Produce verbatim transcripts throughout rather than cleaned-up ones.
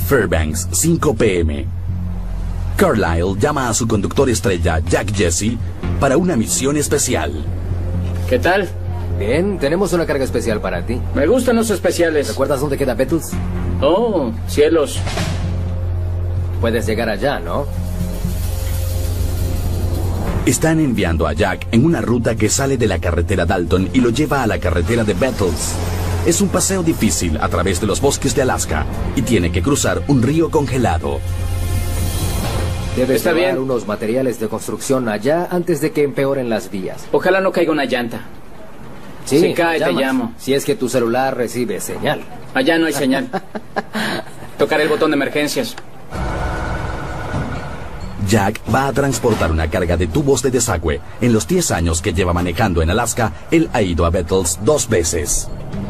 Fairbanks, cinco p m Carlisle llama a su conductor estrella, Jack Jesse, para una misión especial. ¿Qué tal? Bien, tenemos una carga especial para ti. Me gustan los especiales. ¿Recuerdas dónde queda Bettles? Oh, cielos. Puedes llegar allá, ¿no? Están enviando a Jack en una ruta que sale de la carretera Dalton y lo lleva a la carretera de Bettles. Es un paseo difícil a través de los bosques de Alaska y tiene que cruzar un río congelado. Debes Está llevar bien. unos materiales de construcción allá antes de que empeoren las vías. Ojalá no caiga una llanta. Sí, Si cae, te llamas. llamo. Si es que tu celular recibe señal. Allá no hay señal. Tocaré el botón de emergencias. Jack va a transportar una carga de tubos de desagüe. En los diez años que lleva manejando en Alaska, él ha ido a Bettles dos veces.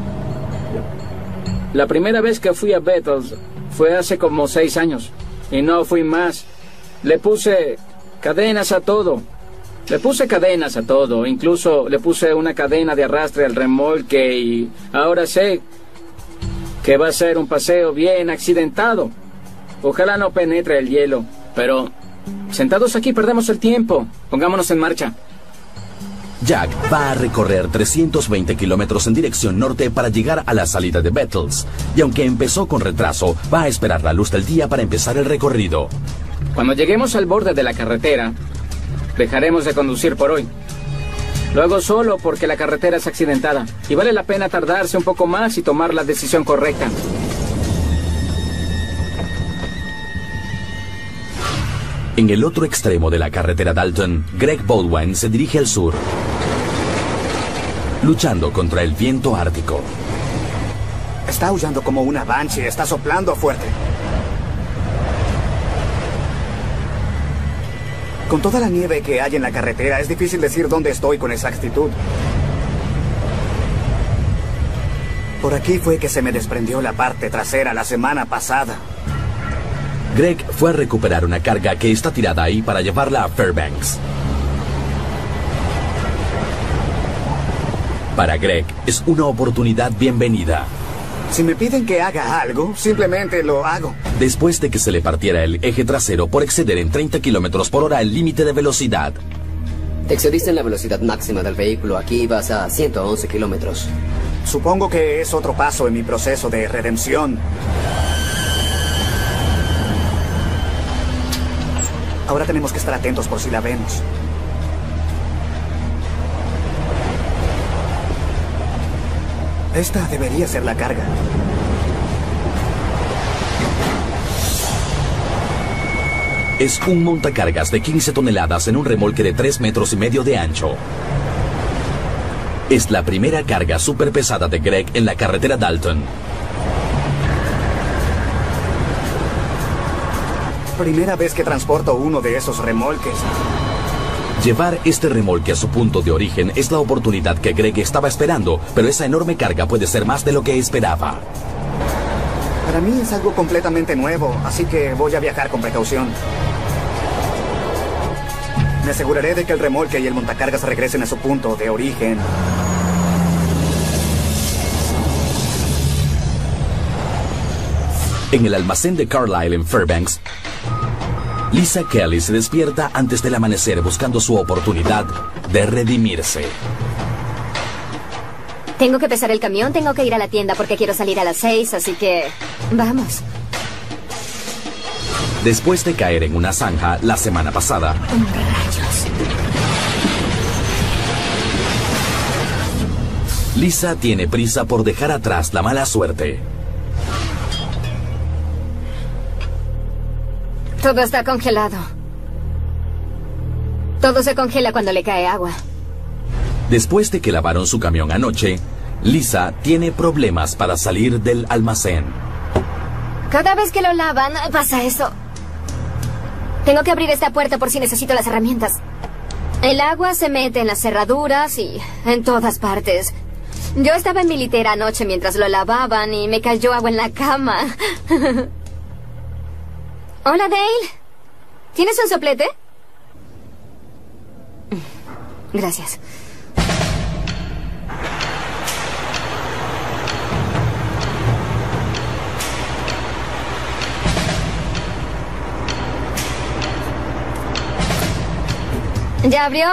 La primera vez que fui a Bettles fue hace como seis años. Y no fui más. Le puse cadenas a todo. Le puse cadenas a todo. Incluso le puse una cadena de arrastre al remolque y ahora sé que va a ser un paseo bien accidentado. Ojalá no penetre el hielo. Pero sentados aquí perdemos el tiempo. Pongámonos en marcha. Jack va a recorrer trescientos veinte kilómetros en dirección norte para llegar a la salida de Bettles. Y aunque empezó con retraso, va a esperar la luz del día para empezar el recorrido. Cuando lleguemos al borde de la carretera, dejaremos de conducir por hoy. Lo hago solo porque la carretera es accidentada y vale la pena tardarse un poco más y tomar la decisión correcta. En el otro extremo de la carretera Dalton, Greg Baldwin se dirige al sur, luchando contra el viento ártico. Está aullando como una banshee, está soplando fuerte. Con toda la nieve que hay en la carretera, es difícil decir dónde estoy con exactitud. Por aquí fue que se me desprendió la parte trasera la semana pasada. Greg fue a recuperar una carga que está tirada ahí para llevarla a Fairbanks. Para Greg, es una oportunidad bienvenida. Si me piden que haga algo, simplemente lo hago. Después de que se le partiera el eje trasero por exceder en treinta kilómetros por hora el límite de velocidad. Te excediste en la velocidad máxima del vehículo. Aquí vas a ciento once kilómetros. Supongo que es otro paso en mi proceso de redención. Ahora tenemos que estar atentos por si la vemos. Esta debería ser la carga. Es un montacargas de quince toneladas en un remolque de tres metros y medio de ancho. Es la primera carga súper pesada de Greg en la carretera Dalton. Primera vez que transporto uno de esos remolques. Llevar este remolque a su punto de origen es la oportunidad que Greg estaba esperando, pero esa enorme carga puede ser más de lo que esperaba. Para mí es algo completamente nuevo, así que voy a viajar con precaución. Me aseguraré de que el remolque y el montacargas regresen a su punto de origen. En el almacén de Carlisle en Fairbanks, Lisa Kelly se despierta antes del amanecer buscando su oportunidad de redimirse. Tengo que pesar el camión, tengo que ir a la tienda porque quiero salir a las seis, así que... vamos. Después de caer en una zanja la semana pasada, Rayos. Lisa tiene prisa por dejar atrás la mala suerte. Todo está congelado. Todo se congela cuando le cae agua. Después de que lavaron su camión anoche, Lisa tiene problemas para salir del almacén. Cada vez que lo lavan, pasa eso. Tengo que abrir esta puerta por si necesito las herramientas. El agua se mete en las cerraduras y en todas partes. Yo estaba en mi litera anoche mientras lo lavaban y me cayó agua en la cama. Hola, Dale. ¿Tienes un soplete? Gracias. ¿Ya abrió?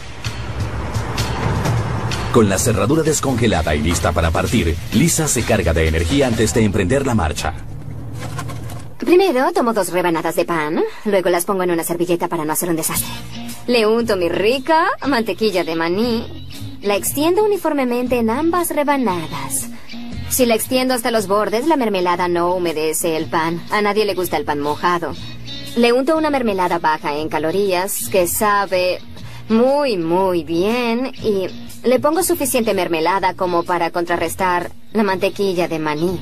Con la cerradura descongelada y lista para partir, Lisa se carga de energía antes de emprender la marcha. Primero tomo dos rebanadas de pan, luego las pongo en una servilleta para no hacer un desastre. Le unto mi rica mantequilla de maní. La extiendo uniformemente en ambas rebanadas. Si la extiendo hasta los bordes, la mermelada no humedece el pan. A nadie le gusta el pan mojado. Le unto una mermelada baja en calorías que sabe muy, muy bien y le pongo suficiente mermelada como para contrarrestar la mantequilla de maní.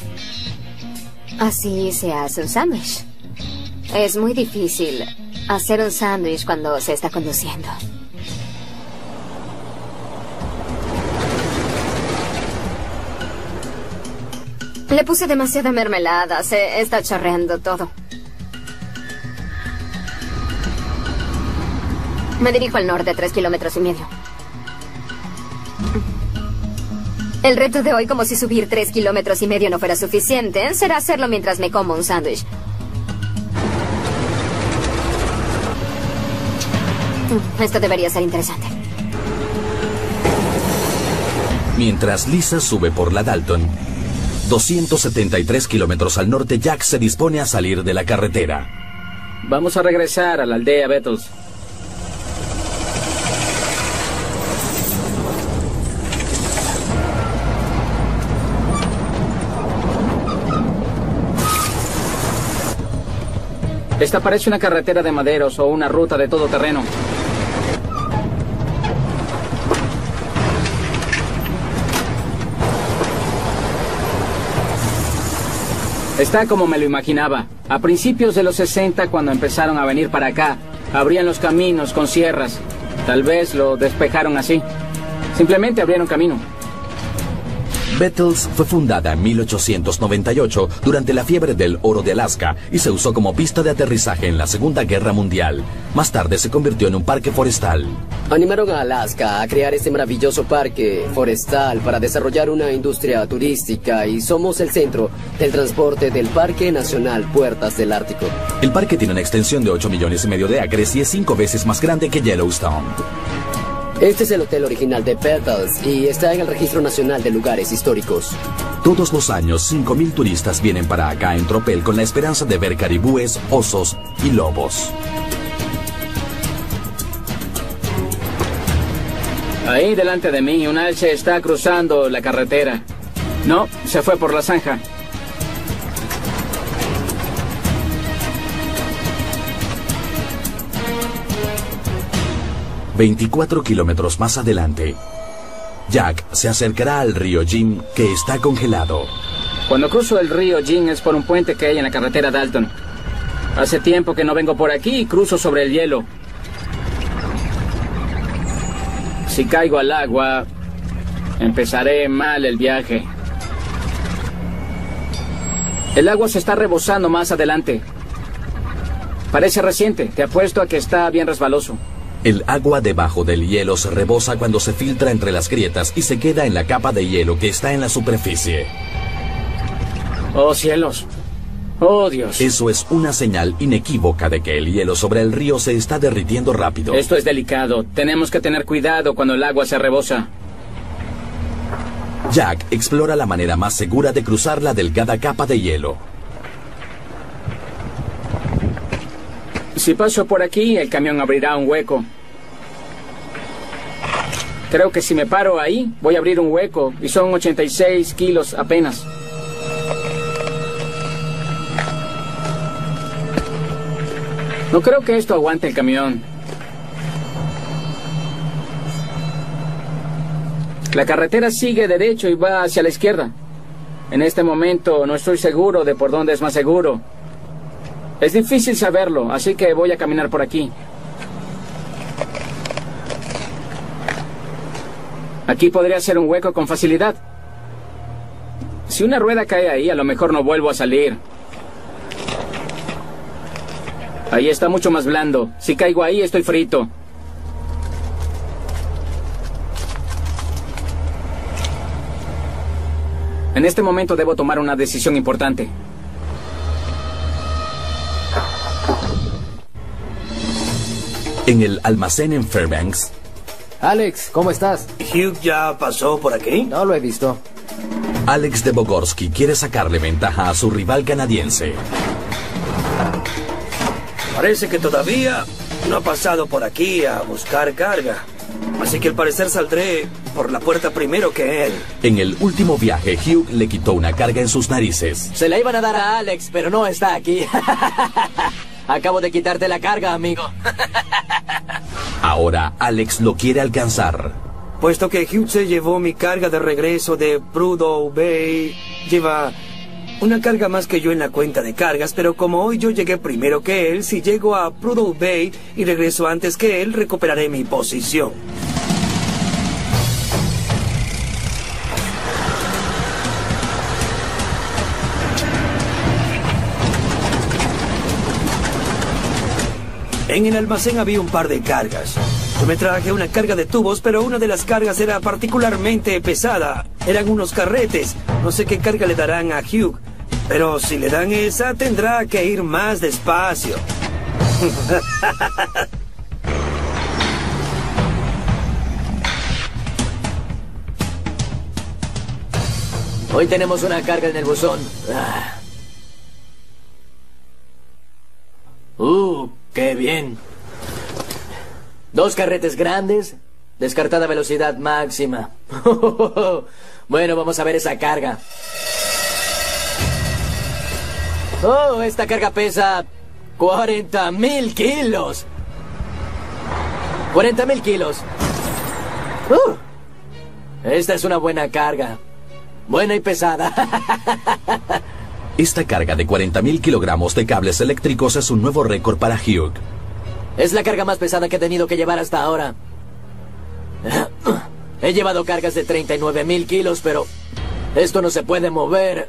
Así se hace un sándwich. Es muy difícil hacer un sándwich cuando se está conduciendo. Le puse demasiada mermelada, se está chorreando todo. Me dirijo al norte, tres kilómetros y medio. El reto de hoy, como si subir tres kilómetros y medio no fuera suficiente, será hacerlo mientras me como un sándwich. Esto debería ser interesante. Mientras Lisa sube por la Dalton, doscientos setenta y tres kilómetros al norte, Jack se dispone a salir de la carretera. Vamos a regresar a la aldea Bettles. Esta parece una carretera de maderos o una ruta de todoterreno. Está como me lo imaginaba. A principios de los sesenta, cuando empezaron a venir para acá, abrían los caminos con sierras. Tal vez lo despejaron así. Simplemente abrieron camino. Bettles fue fundada en mil ochocientos noventa y ocho durante la fiebre del oro de Alaska y se usó como pista de aterrizaje en la Segunda Guerra Mundial. Más tarde se convirtió en un parque forestal. Animaron a Alaska a crear este maravilloso parque forestal para desarrollar una industria turística y somos el centro del transporte del Parque Nacional Puertas del Ártico. El parque tiene una extensión de ocho millones y medio de acres y es cinco veces más grande que Yellowstone. Este es el hotel original de Bettles y está en el Registro Nacional de Lugares Históricos. Todos los años, cinco mil turistas vienen para acá en tropel con la esperanza de ver caribúes, osos y lobos. Ahí delante de mí, un alce está cruzando la carretera. No, se fue por la zanja. veinticuatro kilómetros más adelante, Jack se acercará al río Jim, que está congelado. Cuando cruzo el río Jim es por un puente que hay en la carretera Dalton. Hace tiempo que no vengo por aquí y cruzo sobre el hielo. Si caigo al agua, empezaré mal el viaje. El agua se está rebosando más adelante. Parece reciente, te apuesto a que está bien resbaloso. El agua debajo del hielo se rebosa cuando se filtra entre las grietas y se queda en la capa de hielo que está en la superficie. ¡Oh, cielos! ¡Oh, Dios! Eso es una señal inequívoca de que el hielo sobre el río se está derritiendo rápido. Esto es delicado. Tenemos que tener cuidado cuando el agua se rebosa. Jack explora la manera más segura de cruzar la delgada capa de hielo. Si paso por aquí, el camión abrirá un hueco. Creo que si me paro ahí, voy a abrir un hueco, y son ochenta y seis kilos apenas. No creo que esto aguante el camión. La carretera sigue derecho y va hacia la izquierda. En este momento no estoy seguro de por dónde es más seguro. Es difícil saberlo, así que voy a caminar por aquí. Aquí podría ser un hueco con facilidad. Si una rueda cae ahí, a lo mejor no vuelvo a salir. Ahí está mucho más blando. Si caigo ahí, estoy frito. En este momento debo tomar una decisión importante. En En el almacén en Fairbanks, Alex, ¿cómo estás? ¿Hugh ya pasó por aquí? No lo he visto. Alex de Bogorsky quiere sacarle ventaja a su rival canadiense. Parece que todavía no ha pasado por aquí a buscar carga. Así que al parecer saldré por la puerta primero que él. En el último viaje, Hugh le quitó una carga en sus narices. Se la iban a dar a Alex, pero no está aquí. Acabo de quitarte la carga, amigo. Ahora Alex lo quiere alcanzar. Puesto que Hugh se llevó mi carga de regreso de Prudhoe Bay, lleva una carga más que yo en la cuenta de cargas, pero como hoy yo llegué primero que él, si llego a Prudhoe Bay y regreso antes que él, recuperaré mi posición. En el almacén había un par de cargas. Yo me traje una carga de tubos, pero una de las cargas era particularmente pesada. Eran unos carretes. No sé qué carga le darán a Hugh, pero si le dan esa, tendrá que ir más despacio. Hoy tenemos una carga en el buzón. Ah. Uh, qué bien. Dos carretes grandes, descartada velocidad máxima. Bueno, vamos a ver esa carga. Oh, esta carga pesa cuarenta mil kilos. cuarenta mil kilos. Uh, esta es una buena carga. Buena y pesada. Esta carga de cuarenta mil kilogramos de cables eléctricos es un nuevo récord para Hugh. Es la carga más pesada que he tenido que llevar hasta ahora. He llevado cargas de treinta y nueve mil kilos, pero esto no se puede mover.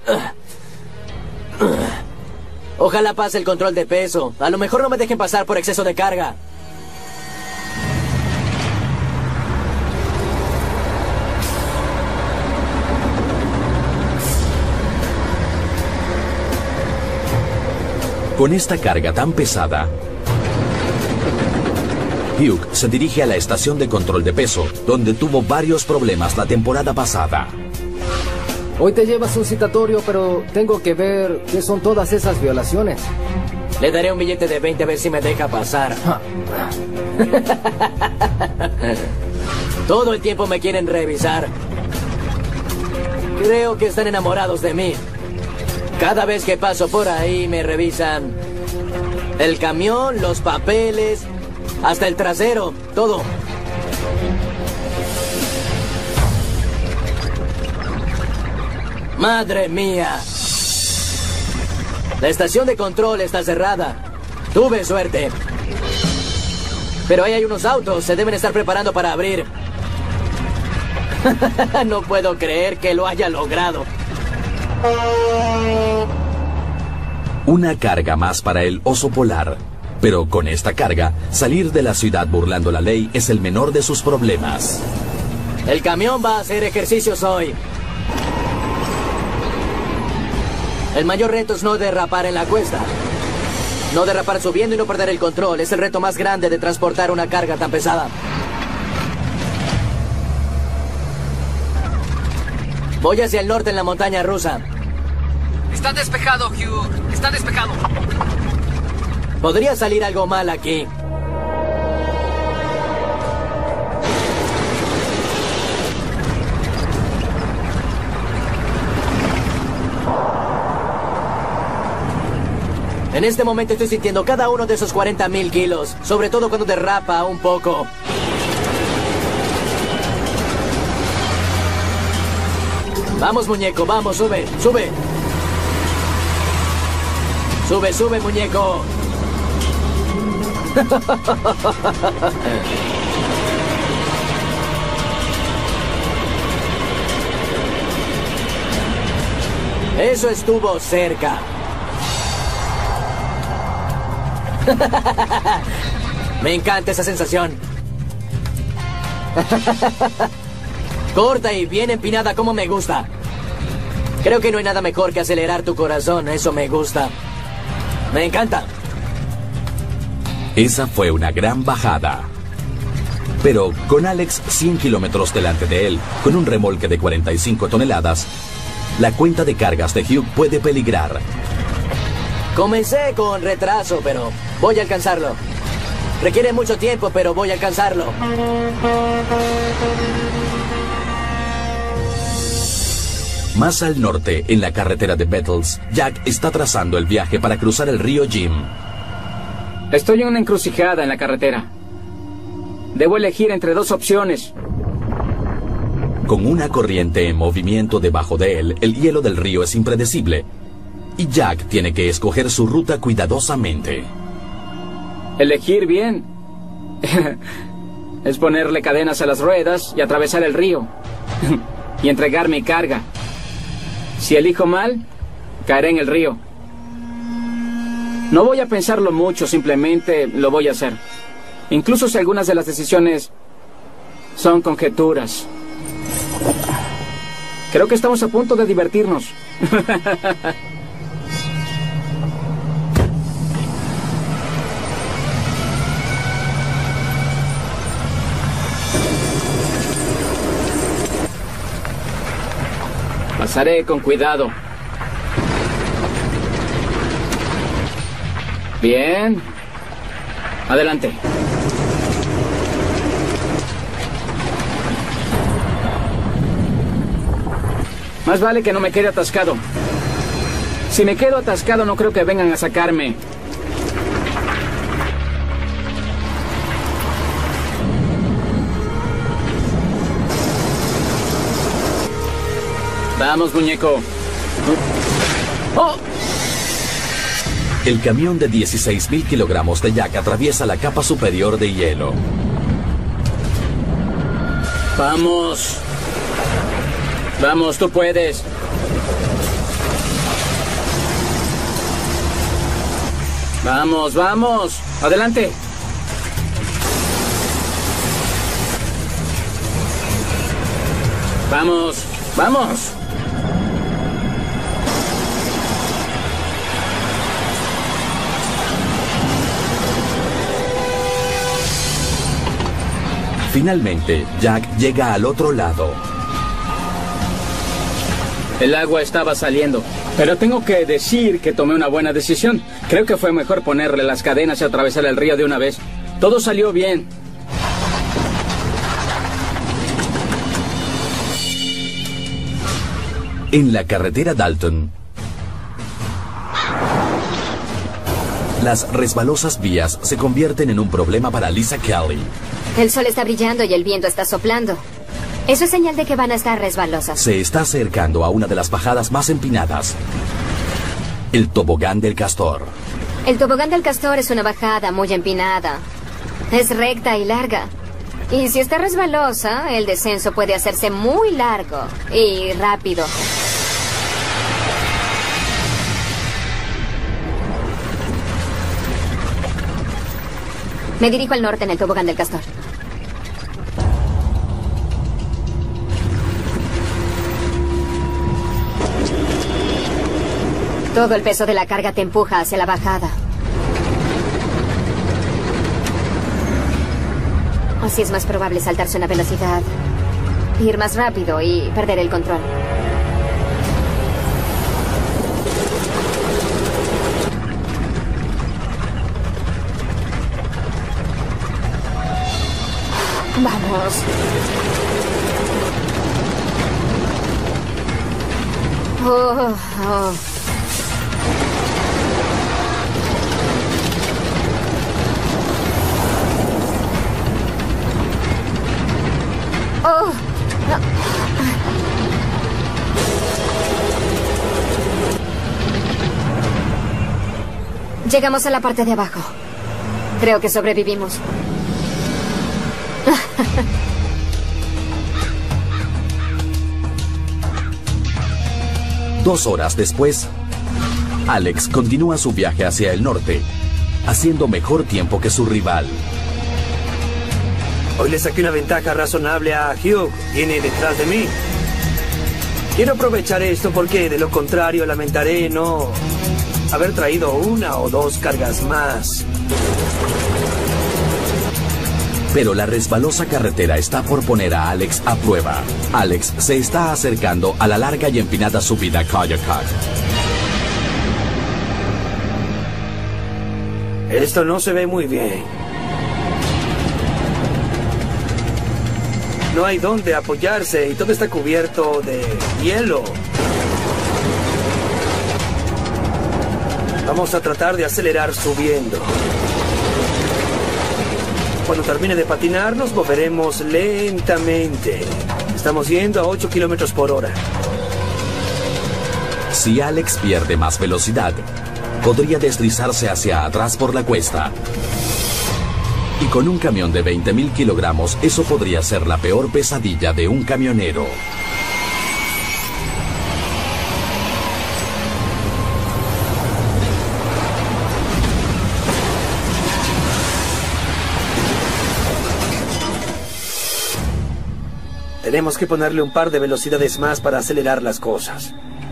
Ojalá pase el control de peso. A lo mejor no me dejen pasar por exceso de carga. Con esta carga tan pesada, Hugh se dirige a la estación de control de peso, donde tuvo varios problemas la temporada pasada. Hoy te llevas un citatorio, pero tengo que ver qué son todas esas violaciones. Le daré un billete de veinte a ver si me deja pasar. Todo el tiempo me quieren revisar. Creo que están enamorados de mí. Cada vez que paso por ahí me revisan el camión, los papeles, hasta el trasero, todo. ¡Madre mía! La estación de control está cerrada. Tuve suerte. Pero ahí hay unos autos, se deben estar preparando para abrir. No puedo creer que lo haya logrado. Una carga más para el oso polar. Pero con esta carga, salir de la ciudad burlando la ley es el menor de sus problemas. El camión va a hacer ejercicios hoy. El mayor reto es no derrapar en la cuesta. No derrapar subiendo y no perder el control. Es el reto más grande de transportar una carga tan pesada. Voy hacia el norte en la montaña rusa. Está despejado, Hugh. Está despejado. Podría salir algo mal aquí. En este momento estoy sintiendo cada uno de esos cuarenta mil kilos, sobre todo cuando derrapa un poco. Vamos, muñeco, vamos, sube, sube. Sube, sube, muñeco. Eso estuvo cerca. Me encanta esa sensación. Corta y bien empinada como me gusta. Creo que no hay nada mejor que acelerar tu corazón. Eso me gusta. Me encanta. Esa fue una gran bajada. Pero con Alex cien kilómetros delante de él, con un remolque de cuarenta y cinco toneladas, la cuenta de cargas de Hugh puede peligrar. Comencé con retraso, pero voy a alcanzarlo. Requiere mucho tiempo, pero voy a alcanzarlo. Más al norte, en la carretera de Bettles, Jack está trazando el viaje para cruzar el río Jim. Estoy en una encrucijada en la carretera. Debo elegir entre dos opciones. Con una corriente en movimiento debajo de él, el hielo del río es impredecible. Y Jack tiene que escoger su ruta cuidadosamente. Elegir bien. Es ponerle cadenas a las ruedas y atravesar el río. Y entregar mi carga. Si elijo mal, caeré en el río. No voy a pensarlo mucho, simplemente lo voy a hacer. Incluso si algunas de las decisiones son conjeturas. Creo que estamos a punto de divertirnos. Pasaré con cuidado. Bien. Adelante. Más vale que no me quede atascado. Si me quedo atascado, no creo que vengan a sacarme. Vamos, muñeco. ¡Oh! El camión de dieciséis mil kilogramos de Jack atraviesa la capa superior de hielo. Vamos. Vamos, tú puedes. Vamos, vamos. Adelante. Vamos, vamos. Finalmente, Jack llega al otro lado. El agua estaba saliendo, pero tengo que decir que tomé una buena decisión. Creo que fue mejor ponerle las cadenas y atravesar el río de una vez. Todo salió bien. En la carretera Dalton, las resbalosas vías se convierten en un problema para Lisa Kelly. El sol está brillando y el viento está soplando. Eso es señal de que van a estar resbalosas. Se está acercando a una de las bajadas más empinadas. El tobogán del Castor. El tobogán del Castor es una bajada muy empinada. Es recta y larga. Y si está resbalosa, el descenso puede hacerse muy largo y rápido. Me dirijo al norte en el tobogán del Castor. Todo el peso de la carga te empuja hacia la bajada. Así es más probable saltarse una velocidad, ir más rápido y perder el control. Vamos. Oh, oh. Oh. No. Llegamos a la parte de abajo. Creo que sobrevivimos. Dos horas después, Alex continúa su viaje hacia el norte, haciendo mejor tiempo que su rival. Hoy le saqué una ventaja razonable a Hugh. Viene detrás de mí. Quiero aprovechar esto porque, de lo contrario, lamentaré no haber traído una o dos cargas más. Pero la resbalosa carretera está por poner a Alex a prueba. Alex se está acercando a la larga y empinada subida Koyukuk. Esto no se ve muy bien. No hay dónde apoyarse y todo está cubierto de hielo. Vamos a tratar de acelerar subiendo. Cuando termine de patinar, nos moveremos lentamente. Estamos yendo a ocho kilómetros por hora. Si Alex pierde más velocidad, podría deslizarse hacia atrás por la cuesta. Y con un camión de veinte mil kilogramos, eso podría ser la peor pesadilla de un camionero. Tenemos que ponerle un par de velocidades más para acelerar las cosas.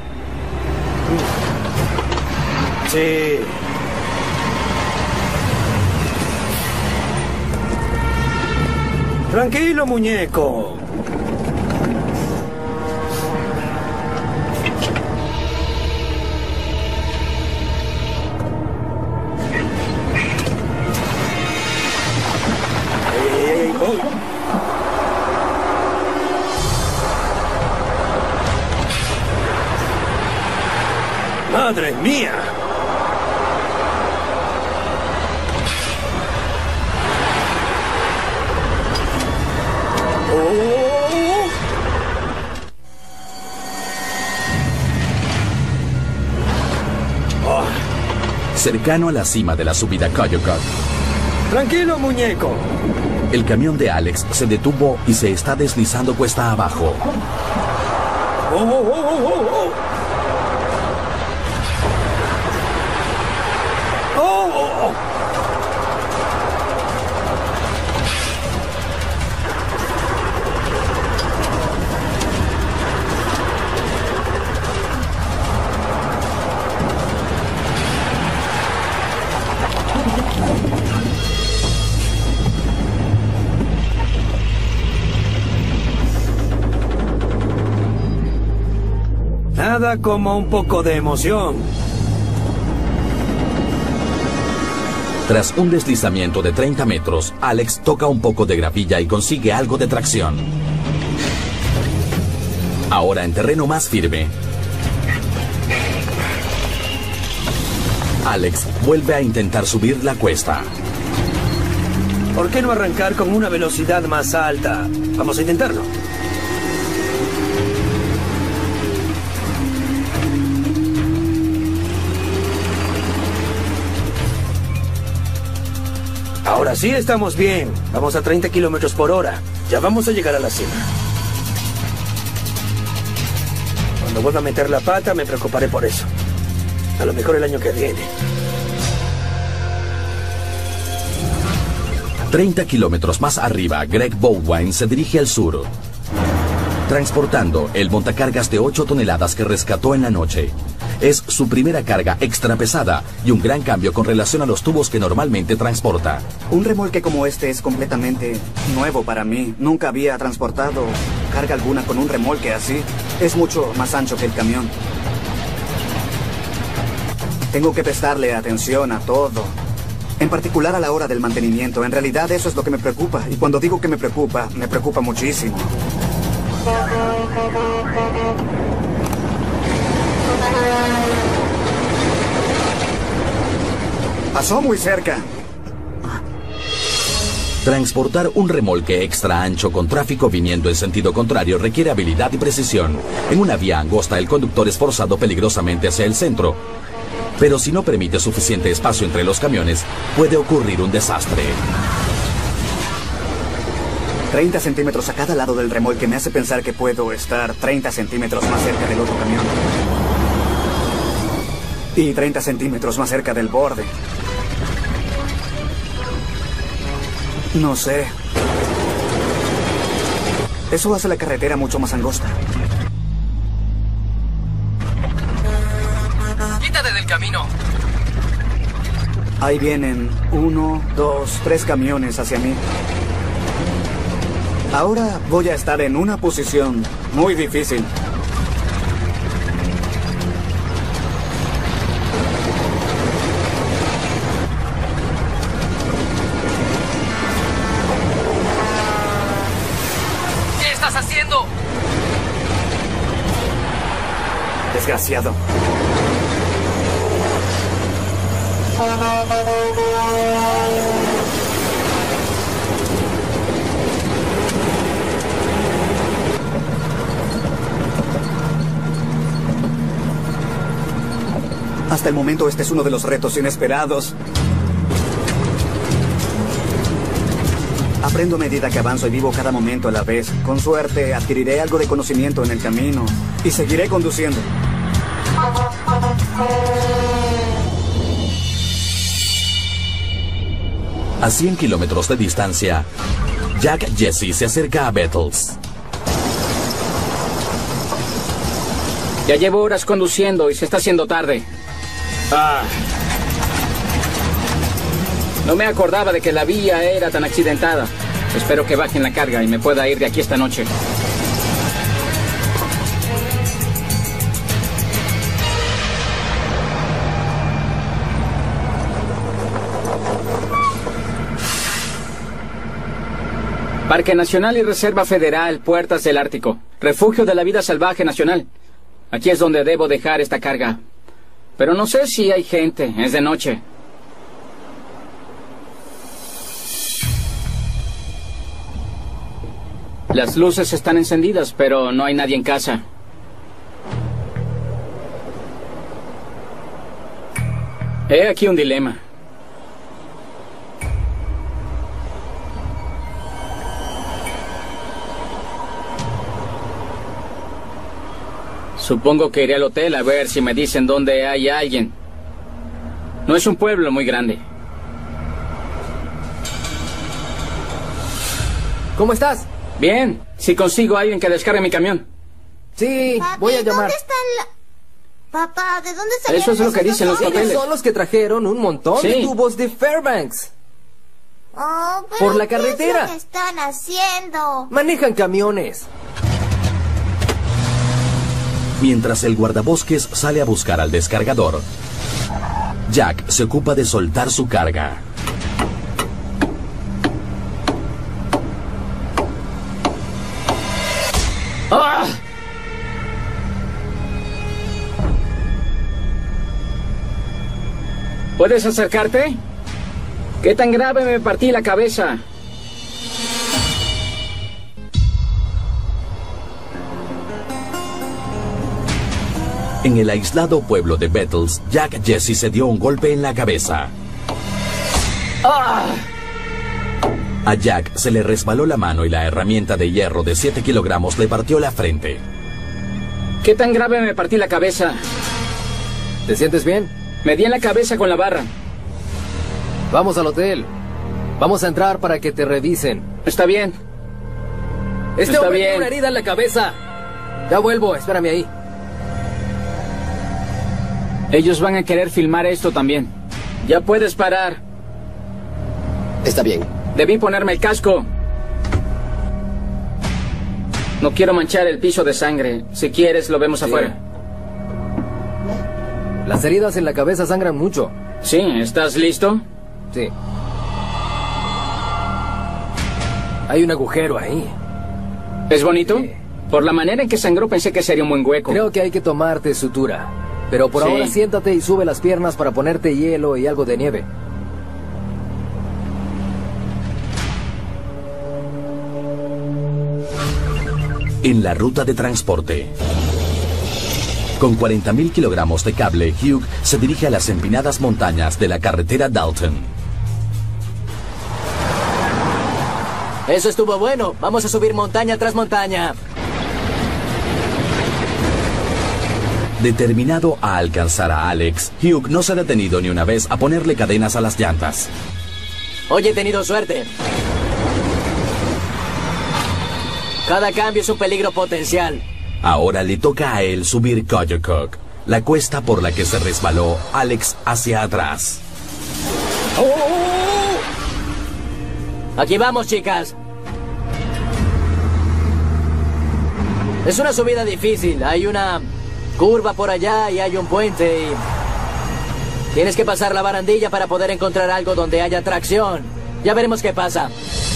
Sí. Tranquilo, muñeco. Ey, ey, ey, oh. ¡Madre mía! Oh. Oh. Cercano a la cima de la subida Koyukuk. Tranquilo, muñeco. El camión de Alex se detuvo y se está deslizando cuesta abajo. Oh, oh, oh, oh, oh. Oh, oh, oh. Nada como un poco de emoción. Tras un deslizamiento de treinta metros, Alex toca un poco de gravilla y consigue algo de tracción. Ahora en terreno más firme, Alex vuelve a intentar subir la cuesta. ¿Por qué no arrancar con una velocidad más alta? Vamos a intentarlo. Ahora sí estamos bien. Vamos a treinta kilómetros por hora. Ya vamos a llegar a la cima. Cuando vuelva a meter la pata, me preocuparé por eso. A lo mejor el año que viene. treinta kilómetros más arriba, Greg Baldwin se dirige al sur, transportando el montacargas de ocho toneladas que rescató en la noche. Es su primera carga extra pesada y un gran cambio con relación a los tubos que normalmente transporta. Un remolque como este es completamente nuevo para mí. Nunca había transportado carga alguna con un remolque así. Es mucho más ancho que el camión. Tengo que prestarle atención a todo. En particular a la hora del mantenimiento. En realidad eso es lo que me preocupa. Y cuando digo que me preocupa, me preocupa muchísimo. Pasó muy cerca. Transportar un remolque extra ancho con tráfico viniendo en sentido contrario requiere habilidad y precisión. En una vía angosta, el conductor es forzado peligrosamente hacia el centro. Pero si no permite suficiente espacio entre los camiones, puede ocurrir un desastre. treinta centímetros a cada lado del remolque me hace pensar que puedo estar treinta centímetros más cerca del otro camión. Y treinta centímetros más cerca del borde. No sé. Eso hace la carretera mucho más angosta. ¡Quítate del camino! Ahí vienen uno, dos, tres camiones hacia mí. Ahora voy a estar en una posición muy difícil. ¿Qué estás haciendo? Desgraciado. Hasta el momento este es uno de los retos inesperados. Aprendo a medida que avanzo y vivo cada momento a la vez. Con suerte adquiriré algo de conocimiento en el camino y seguiré conduciendo. A cien kilómetros de distancia, Jack Jesse se acerca a Bettles. Ya llevo horas conduciendo y se está haciendo tarde. Ah. No me acordaba de que la vía era tan accidentada. Espero que bajen la carga y me pueda ir de aquí esta noche. Parque Nacional y Reserva Federal, Puertas del Ártico. Refugio de la vida salvaje nacional. Aquí es donde debo dejar esta carga. Pero no sé si hay gente. Es de noche. Las luces están encendidas, pero no hay nadie en casa. He aquí un dilema. Supongo que iré al hotel a ver si me dicen dónde hay alguien. No es un pueblo muy grande. ¿Cómo estás? Bien, si consigo a alguien que descargue mi camión. Sí, Papi, voy a llamar. ¿dónde están la... Papá, ¿de dónde salieron Eso es lo que esos dicen los dos papeles. hombres? Son los que trajeron un montón Sí. de tubos de Fairbanks. Oh, pero Por la ¿qué carretera. es lo que están haciendo? Manejan camiones. Mientras el guardabosques sale a buscar al descargador, Jack se ocupa de soltar su carga. ¡Ah! ¿Puedes acercarte? ¿Qué tan grave me partí la cabeza? En el aislado pueblo de Bettles, Jack Jesse se dio un golpe en la cabeza. ¡Ah! A Jack se le resbaló la mano y la herramienta de hierro de siete kilogramos le partió la frente. ¿Qué tan grave me partí la cabeza? ¿Te sientes bien? Me di en la cabeza con la barra. Vamos al hotel. Vamos a entrar para que te revisen. Está bien. Este Está hombre bien. tiene una herida en la cabeza. Ya vuelvo, espérame ahí. Ellos van a querer filmar esto también. Ya puedes parar. Está bien. Debí ponerme el casco. No quiero manchar el piso de sangre. Si quieres, lo vemos Sí. afuera. Las heridas en la cabeza sangran mucho. Sí, ¿estás listo? Sí. Hay un agujero ahí. ¿Es bonito? Sí. Por la manera en que sangró pensé que sería un buen hueco. Creo que hay que tomarte sutura. Pero por Sí. ahora siéntate y sube las piernas para ponerte hielo y algo de nieve. En la ruta de transporte. Con cuarenta mil kilogramos de cable, Hugh se dirige a las empinadas montañas de la carretera Dalton. Eso estuvo bueno. Vamos a subir montaña tras montaña. Determinado a alcanzar a Alex, Hugh no se ha detenido ni una vez a ponerle cadenas a las llantas. Hoy he tenido suerte. Cada cambio es un peligro potencial. Ahora le toca a él subir Koyokuk, la cuesta por la que se resbaló Alex hacia atrás. Aquí vamos, chicas. Es una subida difícil. Hay una curva por allá y hay un puente y... tienes que pasar la barandilla para poder encontrar algo donde haya tracción. Ya veremos qué pasa.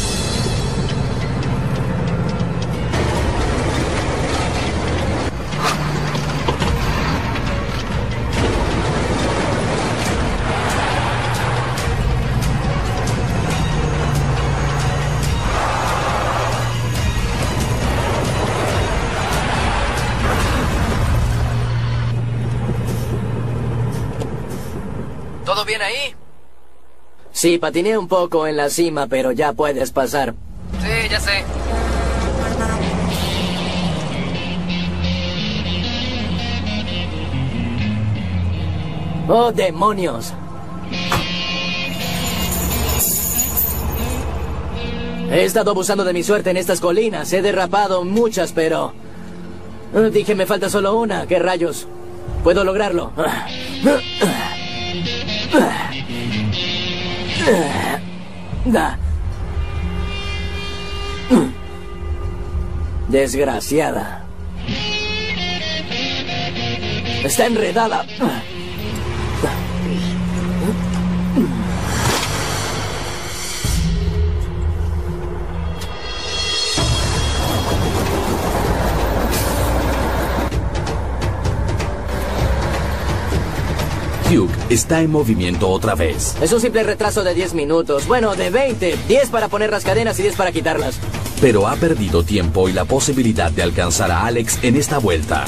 ¿Todo bien ahí? Sí, patiné un poco en la cima, pero ya puedes pasar. Sí, ya sé. ¡Oh, demonios! He estado abusando de mi suerte en estas colinas. He derrapado muchas, pero... dije, me falta solo una. ¿Qué rayos? Puedo lograrlo. Desgraciada. Está enredada. Hugh está en movimiento otra vez. Es un simple retraso de diez minutos. Bueno, de veinte. diez para poner las cadenas y diez para quitarlas. Pero ha perdido tiempo y la posibilidad de alcanzar a Alex en esta vuelta.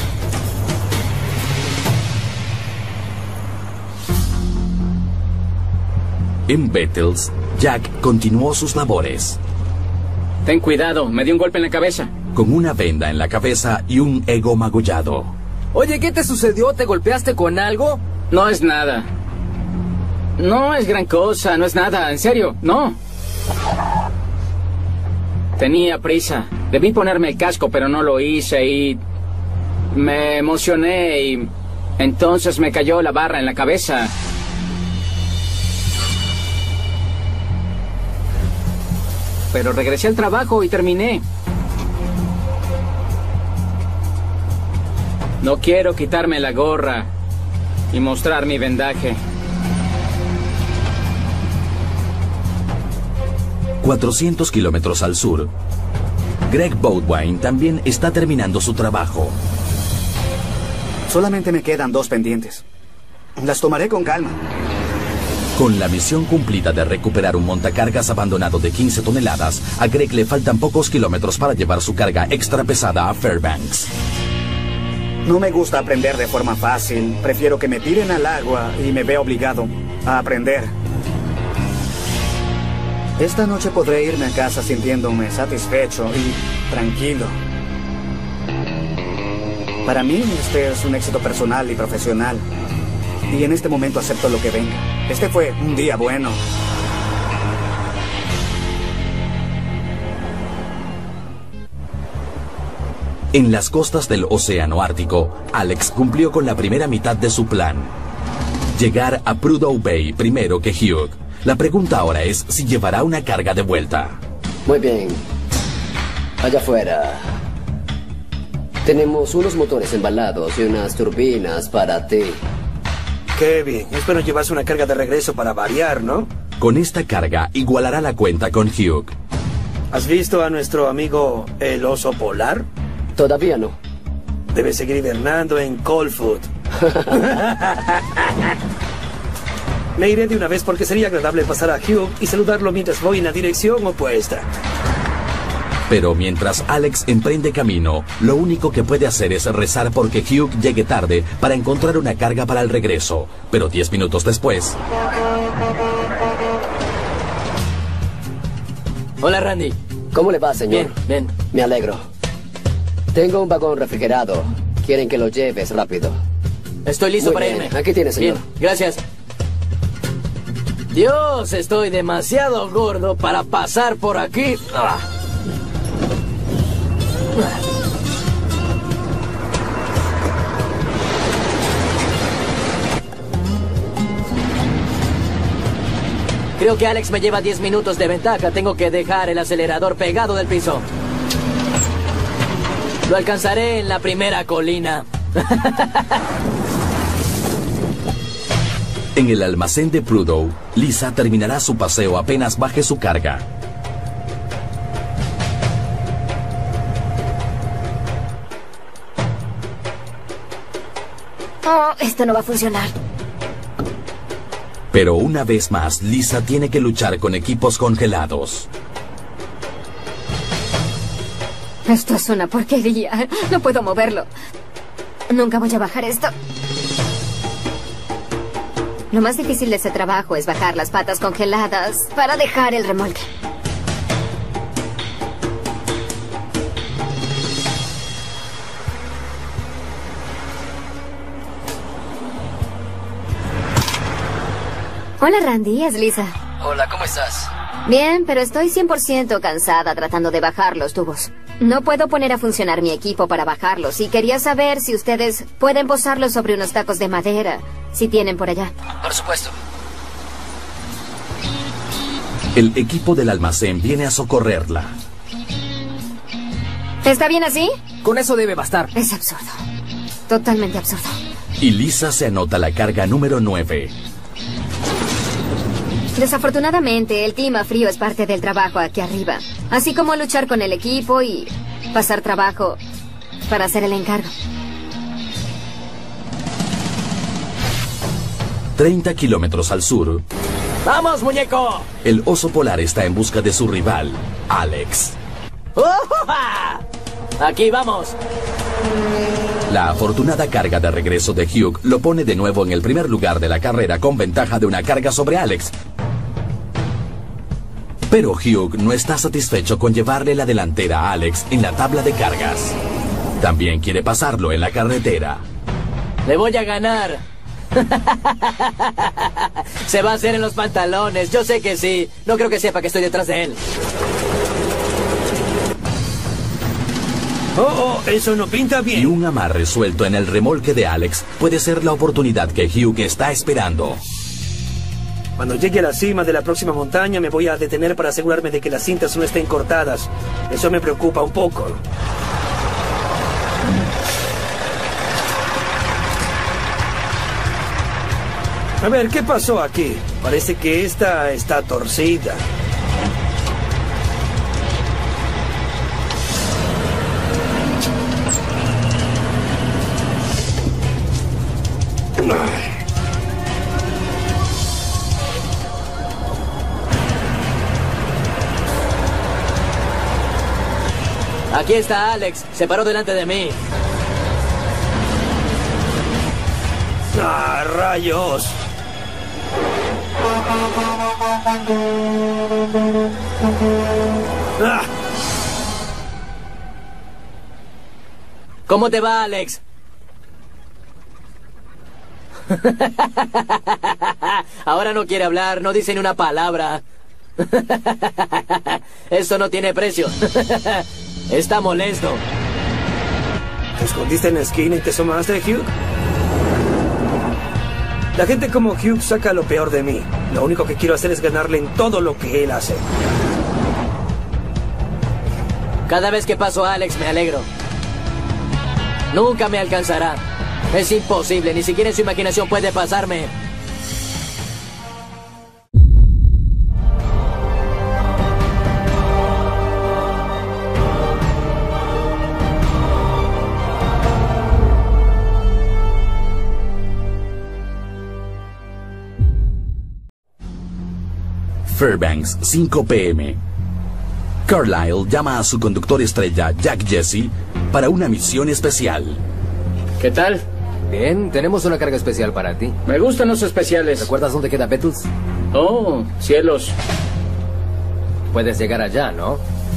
En Bettles, Jack continuó sus labores. Ten cuidado, me dio un golpe en la cabeza. Con una venda en la cabeza y un ego magullado. Oye, ¿qué te sucedió? ¿Te golpeaste con algo? No es nada. No es gran cosa, no es nada, en serio, no. Tenía prisa. Debí ponerme el casco, pero no lo hice y... me emocioné y... entonces me cayó la barra en la cabeza. Pero regresé al trabajo y terminé. No quiero quitarme la gorra y mostrar mi vendaje. cuatrocientos kilómetros al sur, Greg Boudwine también está terminando su trabajo. Solamente me quedan dos pendientes. Las tomaré con calma. Con la misión cumplida de recuperar un montacargas abandonado de quince toneladas, a Greg le faltan pocos kilómetros para llevar su carga extra pesada a Fairbanks. No me gusta aprender de forma fácil. Prefiero que me tiren al agua y me vea obligado a aprender. Esta noche podré irme a casa sintiéndome satisfecho y tranquilo. Para mí este es un éxito personal y profesional. Y en este momento acepto lo que venga. Este fue un día bueno. En las costas del Océano Ártico, Alex cumplió con la primera mitad de su plan. Llegar a Prudhoe Bay primero que Hugh. La pregunta ahora es si llevará una carga de vuelta. Muy bien. Allá afuera tenemos unos motores embalados y unas turbinas para ti. Qué bien. Espero llevarse una carga de regreso para variar, ¿no? Con esta carga igualará la cuenta con Hugh. ¿Has visto a nuestro amigo el oso polar? Todavía no. Debe seguir hibernando en Coldfoot. Me iré de una vez porque sería agradable pasar a Hugh y saludarlo mientras voy en la dirección opuesta. Pero mientras Alex emprende camino, lo único que puede hacer es rezar porque Hugh llegue tarde para encontrar una carga para el regreso. Pero diez minutos después... Hola, Randy. ¿Cómo le va, señor? Bien, bien. Me alegro. Tengo un vagón refrigerado. Quieren que lo lleves rápido. Estoy listo Muy para bien. irme. Aquí tiene, señor. Bien, gracias. Dios, estoy demasiado gordo para pasar por aquí. Ah. Creo que Alex me lleva diez minutos de ventaja. Tengo que dejar el acelerador pegado del piso. Lo alcanzaré en la primera colina. En el almacén de Prudhoe, Lisa terminará su paseo apenas baje su carga. Oh, esto no va a funcionar. Pero una vez más, Lisa tiene que luchar con equipos congelados. Esto es una porquería. No puedo moverlo. Nunca voy a bajar esto. Lo más difícil de ese trabajo es bajar las patas congeladas para dejar el remolque. Hola, Randy, es Lisa. Hola, ¿cómo estás? Bien, pero estoy cien por ciento cansada tratando de bajar los tubos. No puedo poner a funcionar mi equipo para bajarlos y quería saber si ustedes pueden posarlos sobre unos tacos de madera, si tienen por allá. Por supuesto. El equipo del almacén viene a socorrerla. ¿Está bien así? Con eso debe bastar. Es absurdo. Totalmente absurdo. Y Lisa se anota la carga número nueve. Desafortunadamente, el clima frío es parte del trabajo aquí arriba. Así como luchar con el equipo y pasar trabajo para hacer el encargo. treinta kilómetros al sur, ¡Vamos, muñeco! el oso polar está en busca de su rival, Alex. ¡Ujuja! Aquí vamos. La afortunada carga de regreso de Hugh lo pone de nuevo en el primer lugar de la carrera con ventaja de una carga sobre Alex. Pero Hugh no está satisfecho con llevarle la delantera a Alex en la tabla de cargas. También quiere pasarlo en la carretera. Le voy a ganar. Se va a hacer en los pantalones. Yo sé que sí. No creo que sepa que estoy detrás de él. Oh, oh, eso no pinta bien. Y un amarre suelto en el remolque de Alex puede ser la oportunidad que Hugh está esperando. Cuando llegue a la cima de la próxima montaña me voy a detener para asegurarme de que las cintas no estén cortadas. Eso me preocupa un poco. A ver, ¿qué pasó aquí? Parece que esta está torcida. Aquí está Alex. Se paró delante de mí. ¡Ah, rayos! ¡Ah! ¿Cómo te va, Alex? Ahora no quiere hablar, no dice ni una palabra. Esto no tiene precio. Está molesto. ¿Te escondiste en la esquina y te asomaste, Hugh? La gente como Hugh saca lo peor de mí. Lo único que quiero hacer es ganarle en todo lo que él hace. Cada vez que paso a Alex me alegro. Nunca me alcanzará. Es imposible, ni siquiera en su imaginación puede pasarme. Fairbanks, cinco p m Carlisle llama a su conductor estrella, Jack Jesse, para una misión especial. ¿Qué tal? Bien, tenemos una carga especial para ti. Me gustan los especiales. ¿Recuerdas dónde queda Bettles? Oh, cielos. Puedes llegar allá, ¿no?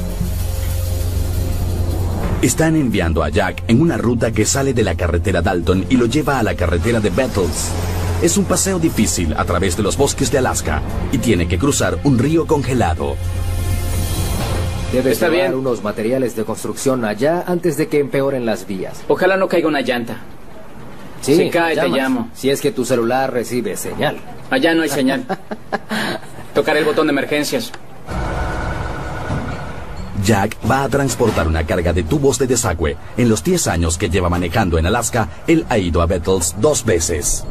Están enviando a Jack en una ruta que sale de la carretera Dalton y lo lleva a la carretera de Bettles. Es un paseo difícil a través de los bosques de Alaska y tiene que cruzar un río congelado. Debes Está llevar bien. unos materiales de construcción allá antes de que empeoren las vías. Ojalá no caiga una llanta. Sí, Si cae, te llamas. llamo. Si es que tu celular recibe señal. Allá no hay señal. Tocaré el botón de emergencias. Jack va a transportar una carga de tubos de desagüe. En los diez años que lleva manejando en Alaska, él ha ido a Bettles dos veces.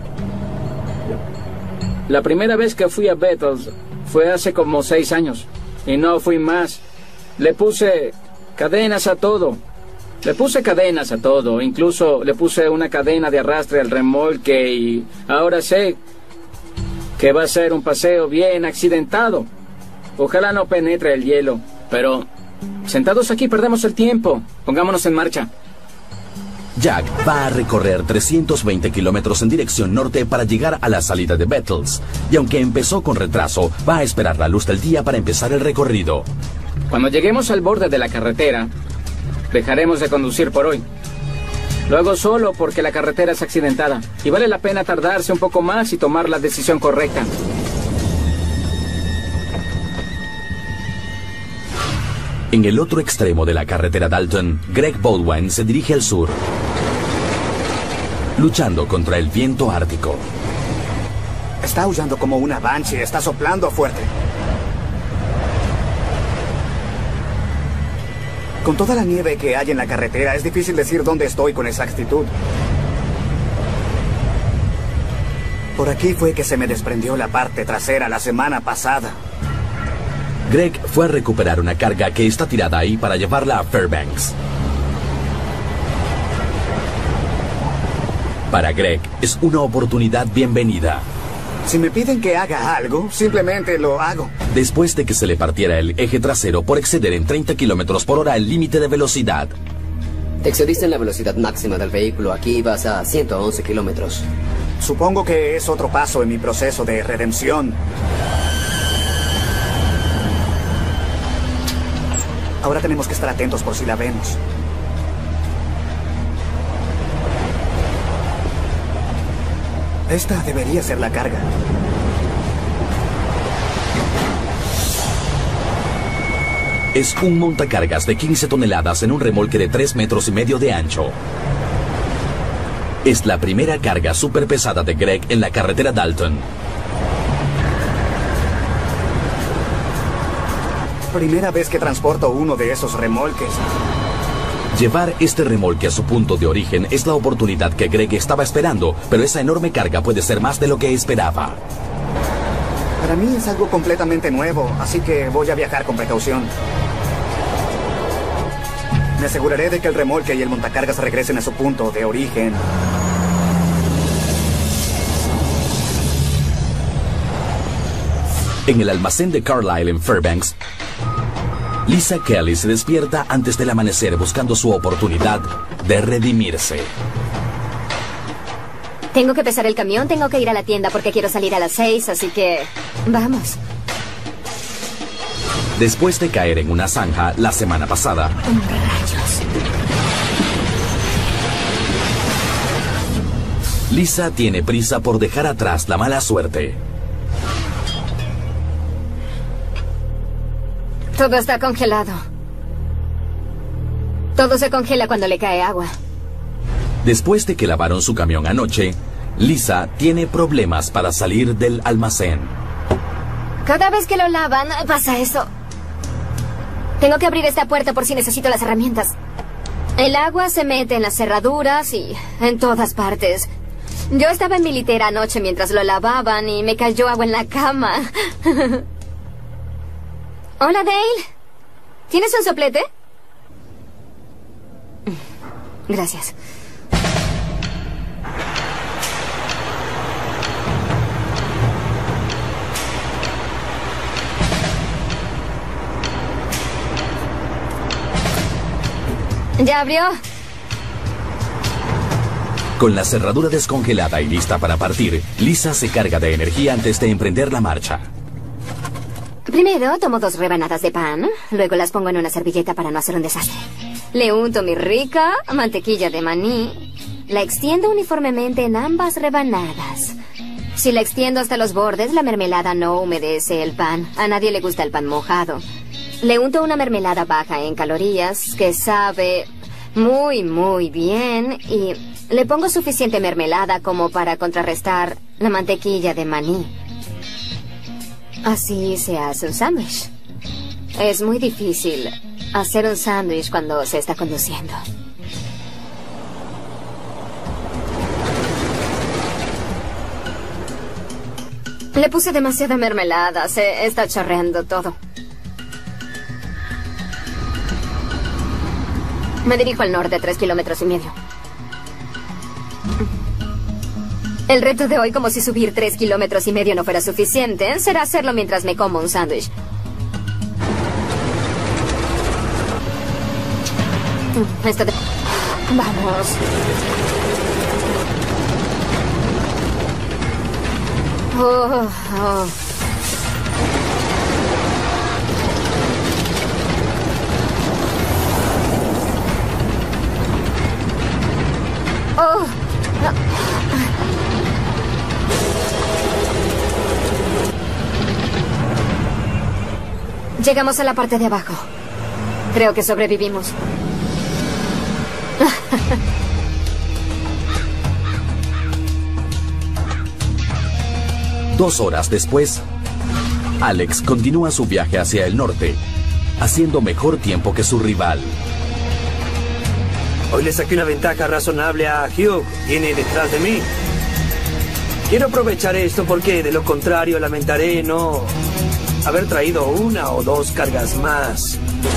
La primera vez que fui a Bettles fue hace como seis años. Y no fui más. Le puse cadenas a todo. Le puse cadenas a todo. Incluso le puse una cadena de arrastre al remolque y ahora sé que va a ser un paseo bien accidentado. Ojalá no penetre el hielo, pero sentados aquí perdemos el tiempo. Pongámonos en marcha. Jack va a recorrer trescientos veinte kilómetros en dirección norte para llegar a la salida de Bettles. Y aunque empezó con retraso, va a esperar la luz del día para empezar el recorrido. Cuando lleguemos al borde de la carretera, dejaremos de conducir por hoy. Lo hago solo porque la carretera es accidentada y vale la pena tardarse un poco más y tomar la decisión correcta. En el otro extremo de la carretera Dalton, Greg Baldwin se dirige al sur, luchando contra el viento ártico. Está aullando como una banshee, está soplando fuerte. Con toda la nieve que hay en la carretera, es difícil decir dónde estoy con exactitud. Por aquí fue que se me desprendió la parte trasera la semana pasada. Greg fue a recuperar una carga que está tirada ahí para llevarla a Fairbanks. Para Greg, es una oportunidad bienvenida. Si me piden que haga algo, simplemente lo hago. Después de que se le partiera el eje trasero por exceder en treinta kilómetros por hora el límite de velocidad. Te excediste en la velocidad máxima del vehículo. Aquí vas a ciento once kilómetros. Supongo que es otro paso en mi proceso de redención. Ahora tenemos que estar atentos por si la vemos. Esta debería ser la carga. Es un montacargas de quince toneladas en un remolque de tres metros y medio de ancho. Es la primera carga súper pesada de Greg en la carretera Dalton. Primera vez que transporto uno de esos remolques. Llevar este remolque a su punto de origen es la oportunidad que Greg estaba esperando, pero esa enorme carga puede ser más de lo que esperaba. Para mí es algo completamente nuevo, así que voy a viajar con precaución. Me aseguraré de que el remolque y el montacargas regresen a su punto de origen. En el almacén de Carlisle en Fairbanks, Lisa Kelly se despierta antes del amanecer buscando su oportunidad de redimirse. Tengo que pesar el camión, tengo que ir a la tienda porque quiero salir a las seis, así que... vamos. Después de caer en una zanja la semana pasada... ¡Rayos! Lisa tiene prisa por dejar atrás la mala suerte. Todo está congelado. Todo se congela cuando le cae agua. Después de que lavaron su camión anoche, Lisa tiene problemas para salir del almacén. Cada vez que lo lavan, pasa eso. Tengo que abrir esta puerta por si necesito las herramientas. El agua se mete en las cerraduras y en todas partes. Yo estaba en mi litera anoche mientras lo lavaban y me cayó agua en la cama. Hola, Dale. ¿Tienes un soplete? Gracias. ¿Ya abrió? Con la cerradura descongelada y lista para partir, Lisa se carga de energía antes de emprender la marcha. Primero tomo dos rebanadas de pan, luego las pongo en una servilleta para no hacer un desastre. Le unto mi rica mantequilla de maní, la extiendo uniformemente en ambas rebanadas. Si la extiendo hasta los bordes, la mermelada no humedece el pan. A nadie le gusta el pan mojado. Le unto una mermelada baja en calorías que sabe muy, muy bien y le pongo suficiente mermelada como para contrarrestar la mantequilla de maní. Así se hace un sándwich. Es muy difícil hacer un sándwich cuando se está conduciendo. Le puse demasiada mermelada, se está chorreando todo. Me dirijo al norte, tres kilómetros y medio. El reto de hoy, como si subir tres kilómetros y medio no fuera suficiente, será hacerlo mientras me como un sándwich. Esto de... Vamos. Oh, oh. Oh. Llegamos a la parte de abajo. Creo que sobrevivimos. Dos horas después, Alex continúa su viaje hacia el norte, haciendo mejor tiempo que su rival. Hoy le saqué una ventaja razonable a Hugh. Viene detrás de mí. Quiero aprovechar esto porque, de lo contrario, lamentaré no haber traído una o dos cargas más.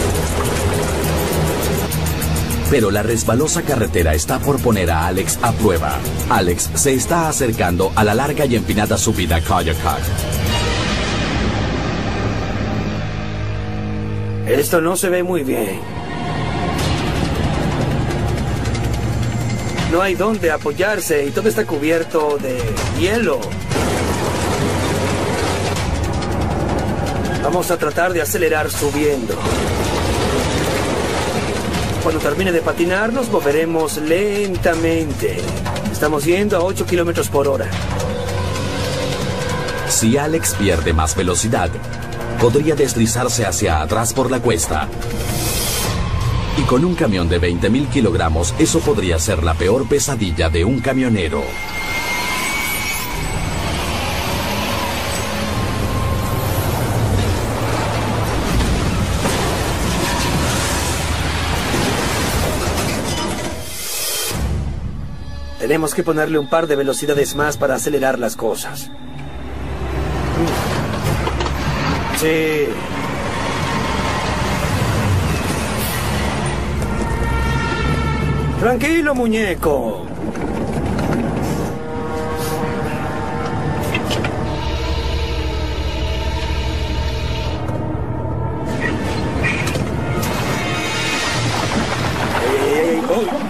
Pero la resbalosa carretera está por poner a Alex a prueba. Alex se está acercando a la larga y empinada subida Koyukuk. Esto no se ve muy bien. No hay dónde apoyarse y todo está cubierto de hielo. Vamos a tratar de acelerar subiendo. Cuando termine de patinar, nos moveremos lentamente. Estamos yendo a ocho kilómetros por hora. Si Alex pierde más velocidad, podría deslizarse hacia atrás por la cuesta. Y con un camión de veinte mil kilogramos, eso podría ser la peor pesadilla de un camionero. Tenemos que ponerle un par de velocidades más para acelerar las cosas. Sí. Tranquilo, muñeco. Hey, oh.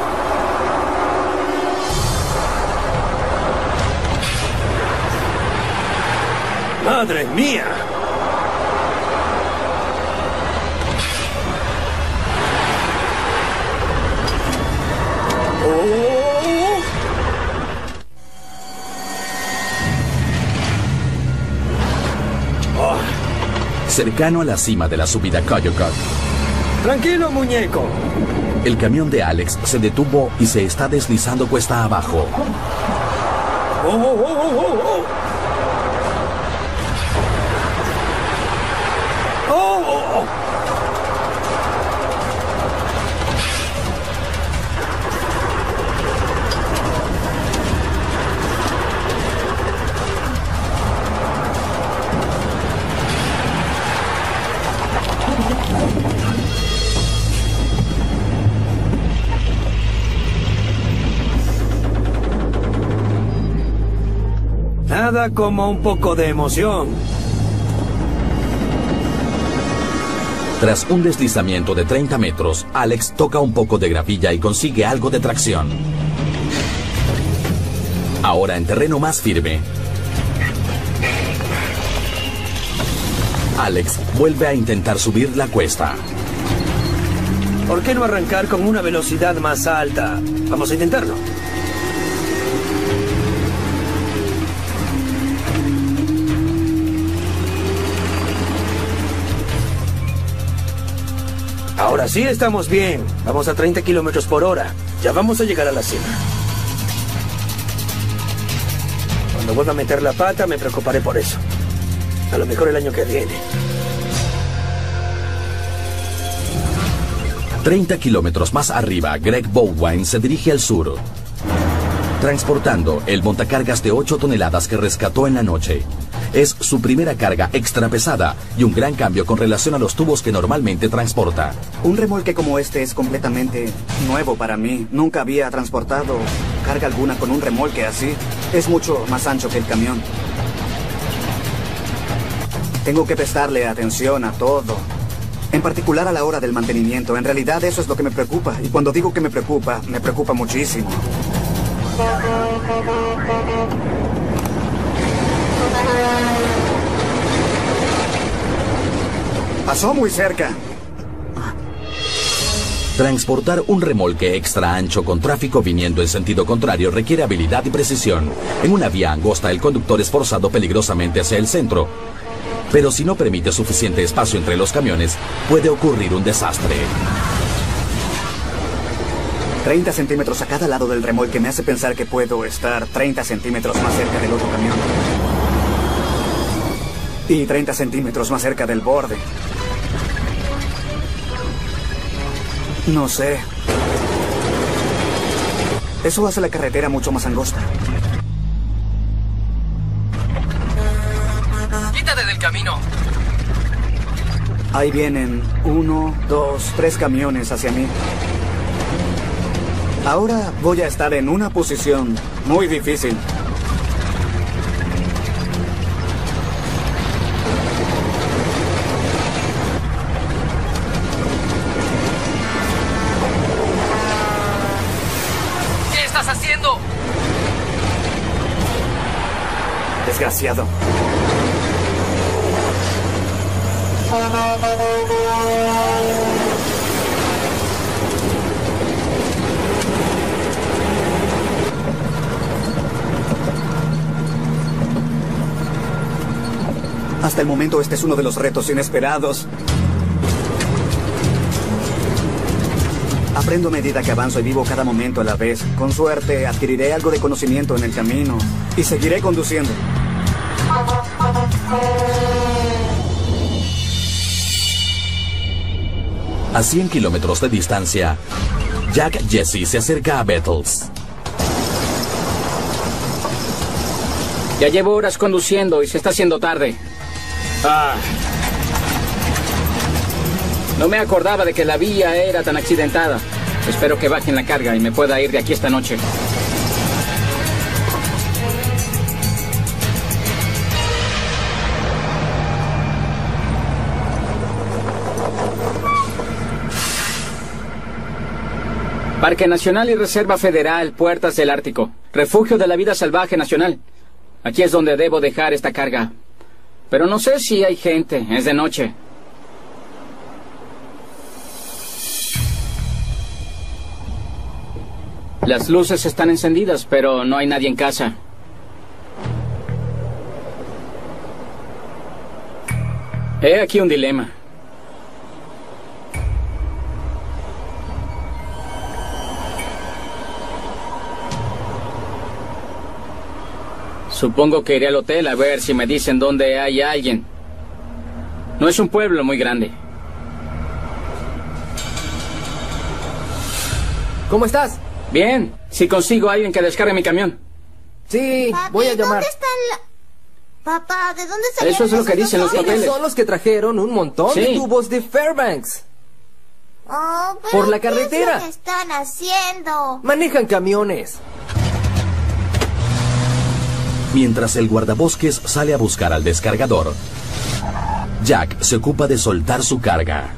¡Madre mía! Oh. Oh. Cercano a la cima de la subida Koyukuk. Tranquilo, muñeco. El camión de Alex se detuvo y se está deslizando cuesta abajo. Oh, oh, oh, oh, oh. Nada como un poco de emoción. Tras un deslizamiento de treinta metros, Alex toca un poco de gravilla y consigue algo de tracción. Ahora en terreno más firme, Alex vuelve a intentar subir la cuesta. ¿Por qué no arrancar con una velocidad más alta? Vamos a intentarlo. Ahora sí estamos bien. Vamos a treinta kilómetros por hora. Ya vamos a llegar a la cima. Cuando vuelva a meter la pata, me preocuparé por eso. A lo mejor el año que viene. treinta kilómetros más arriba, Greg Baldwin se dirige al sur, transportando el montacargas de ocho toneladas que rescató en la noche. Es su primera carga extra pesada y un gran cambio con relación a los tubos que normalmente transporta. Un remolque como este es completamente nuevo para mí. Nunca había transportado carga alguna con un remolque así. Es mucho más ancho que el camión. Tengo que prestarle atención a todo. En particular a la hora del mantenimiento. En realidad eso es lo que me preocupa. Y cuando digo que me preocupa, me preocupa muchísimo. Pasó muy cerca. Transportar un remolque extra ancho con tráfico viniendo en sentido contrario requiere habilidad y precisión. En una vía angosta, el conductor es forzado peligrosamente hacia el centro. Pero si no permite suficiente espacio entre los camiones, puede ocurrir un desastre. treinta centímetros a cada lado del remolque me hace pensar que puedo estar treinta centímetros más cerca del otro camión. Y treinta centímetros más cerca del borde. No sé. Eso hace la carretera mucho más angosta. Quítate del camino. Ahí vienen uno, dos, tres camiones hacia mí. Ahora voy a estar en una posición muy difícil. ¿Qué estás haciendo? Desgraciado. Hasta el momento este es uno de los retos inesperados. Aprendo a medida que avanzo y vivo cada momento a la vez. Con suerte adquiriré algo de conocimiento en el camino y seguiré conduciendo. A cien kilómetros de distancia, Jack Jesse se acerca a Bettles. Ya llevo horas conduciendo y se está haciendo tarde. Ah. No me acordaba de que la vía era tan accidentada. Espero que bajen la carga y me pueda ir de aquí esta noche. Parque Nacional y Reserva Federal, Puertas del Ártico. Refugio de la Vida Salvaje Nacional. Aquí es donde debo dejar esta carga. Pero no sé si hay gente. Es de noche. Las luces están encendidas, pero no hay nadie en casa. He aquí un dilema. Supongo que iré al hotel a ver si me dicen dónde hay alguien. No es un pueblo muy grande. ¿Cómo estás? Bien, si consigo a alguien que descargue mi camión. Sí, Papi, voy a llamar. ¿dónde están la... Papá, ¿de dónde salieron Eso es lo que esos dicen los dos papeles. Ellos son los que trajeron un montón Sí. de tubos de Fairbanks. Oh, pero Por la ¿qué es carretera. lo que están haciendo? Manejan camiones. Mientras el guardabosques sale a buscar al descargador, Jack se ocupa de soltar su carga.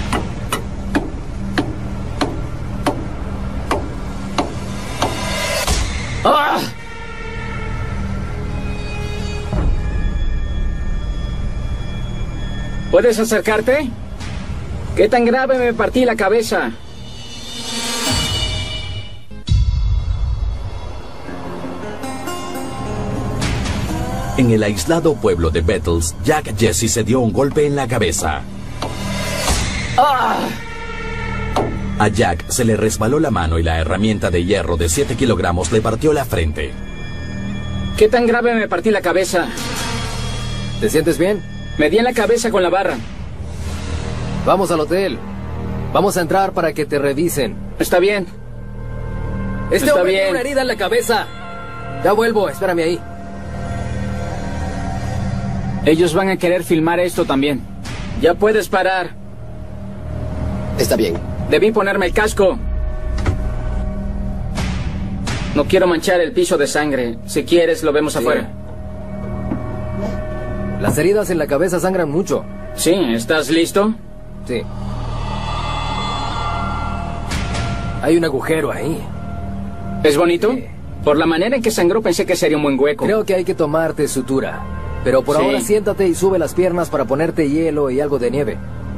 ¡Ah! ¿Puedes acercarte? ¿Qué tan grave me partí la cabeza? En el aislado pueblo de Bettles, Jack Jesse se dio un golpe en la cabeza. ¡Ah! A Jack se le resbaló la mano y la herramienta de hierro de siete kilogramos le partió la frente. ¿Qué tan grave me partí la cabeza? ¿Te sientes bien? Me di en la cabeza con la barra. Vamos al hotel. Vamos a entrar para que te revisen. Está bien. Este Está hombre bien. tiene una herida en la cabeza. Ya vuelvo, espérame ahí. Ellos van a querer filmar esto también. Ya puedes parar. Está bien. Debí ponerme el casco. No quiero manchar el piso de sangre. Si quieres, lo vemos Sí. afuera. Las heridas en la cabeza sangran mucho. Sí, ¿estás listo? Sí. Hay un agujero ahí. ¿Es bonito? Sí. Por la manera en que sangró pensé que sería un buen hueco. Creo que hay que tomarte sutura. Pero por Sí. ahora siéntate y sube las piernas para ponerte hielo y algo de nieve.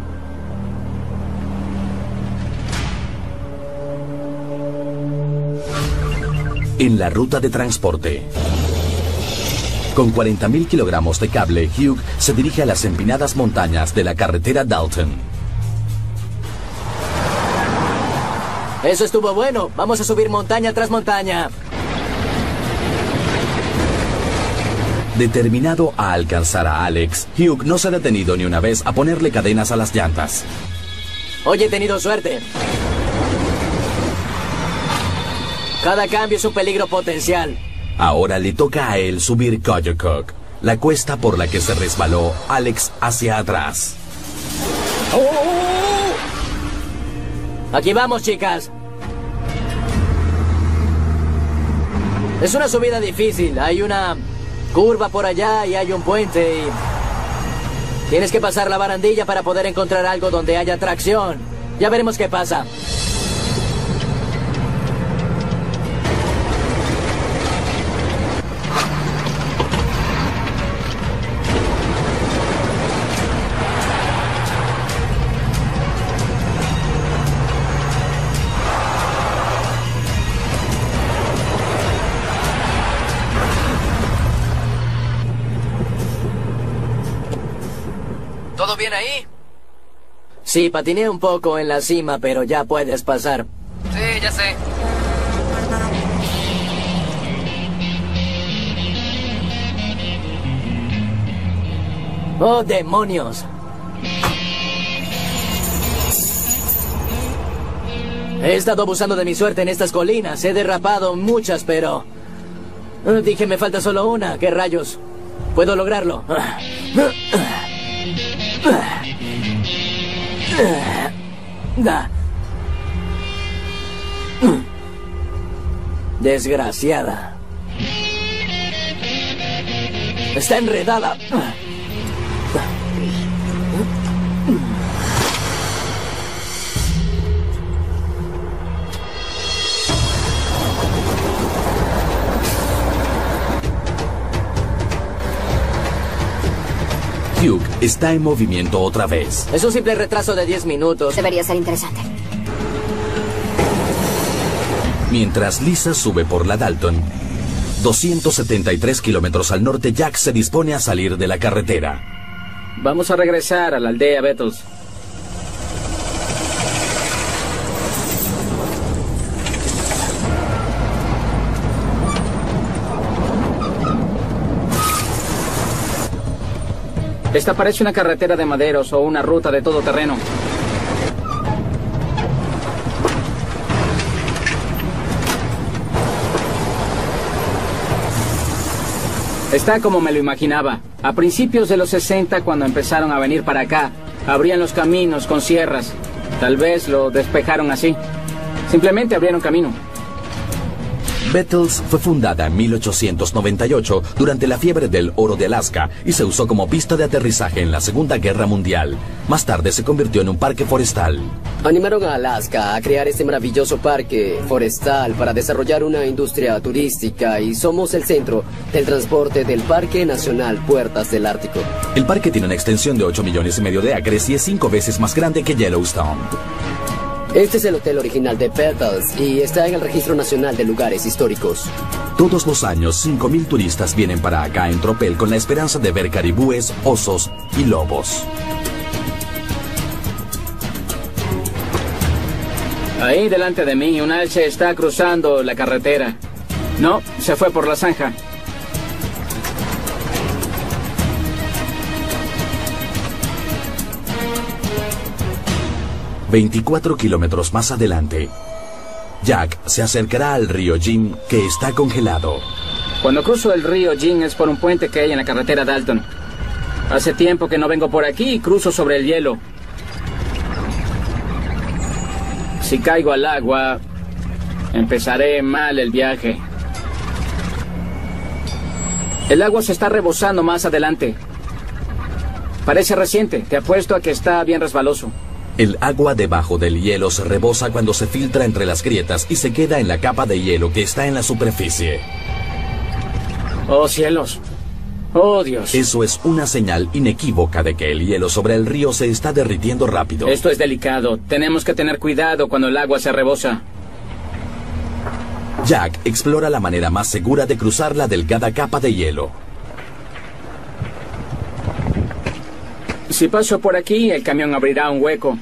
En la ruta de transporte. Con cuarenta mil kilogramos de cable, Hugh se dirige a las empinadas montañas de la carretera Dalton. Eso estuvo bueno. Vamos a subir montaña tras montaña. Determinado a alcanzar a Alex, Hugh no se ha detenido ni una vez a ponerle cadenas a las llantas. Hoy he tenido suerte. Cada cambio es un peligro potencial. Ahora le toca a él subir Koyokuk, la cuesta por la que se resbaló Alex hacia atrás. Aquí vamos, chicas. Es una subida difícil. Hay una curva por allá y hay un puente y... Tienes que pasar la barandilla para poder encontrar algo donde haya tracción. Ya veremos qué pasa. ¿Todo bien ahí? Sí, patiné un poco en la cima, pero ya puedes pasar. Sí, ya sé. ¡Oh, demonios! He estado abusando de mi suerte en estas colinas. He derrapado muchas, pero... eh, Dije, me falta solo una. ¿Qué rayos? Puedo lograrlo. Da. Desgraciada. Está enredada. Hugh está en movimiento otra vez. Es un simple retraso de diez minutos. Debería ser interesante. Mientras Lisa sube por la Dalton, doscientos setenta y tres kilómetros al norte, Jack se dispone a salir de la carretera. Vamos a regresar a la aldea Bettles. Esta parece una carretera de maderos o una ruta de todoterreno. Está como me lo imaginaba. A principios de los sesenta, cuando empezaron a venir para acá, abrían los caminos con sierras. Tal vez lo despejaron así. Simplemente abrieron camino. Bettles fue fundada en mil ochocientos noventa y ocho durante la fiebre del oro de Alaska y se usó como pista de aterrizaje en la Segunda Guerra Mundial. Más tarde se convirtió en un parque forestal. Animaron a Alaska a crear este maravilloso parque forestal para desarrollar una industria turística y somos el centro del transporte del Parque Nacional Puertas del Ártico. El parque tiene una extensión de ocho millones y medio de acres y es cinco veces más grande que Yellowstone. Este es el hotel original de Bettles y está en el Registro Nacional de Lugares Históricos. Todos los años, cinco mil turistas vienen para acá en tropel con la esperanza de ver caribúes, osos y lobos. Ahí delante de mí, un alce está cruzando la carretera. No, se fue por la zanja. veinticuatro kilómetros más adelante, Jack se acercará al río Jim, que está congelado. Cuando cruzo el río Jim es por un puente que hay en la carretera Dalton. Hace tiempo que no vengo por aquí y cruzo sobre el hielo. Si caigo al agua, empezaré mal el viaje. El agua se está rebosando más adelante. Parece reciente. Te apuesto a que está bien resbaloso. El agua debajo del hielo se rebosa cuando se filtra entre las grietas y se queda en la capa de hielo que está en la superficie. ¡Oh, cielos! ¡Oh, Dios! Eso es una señal inequívoca de que el hielo sobre el río se está derritiendo rápido. Esto es delicado. Tenemos que tener cuidado cuando el agua se rebosa. Jack explora la manera más segura de cruzar la delgada capa de hielo. Si paso por aquí, el camión abrirá un hueco.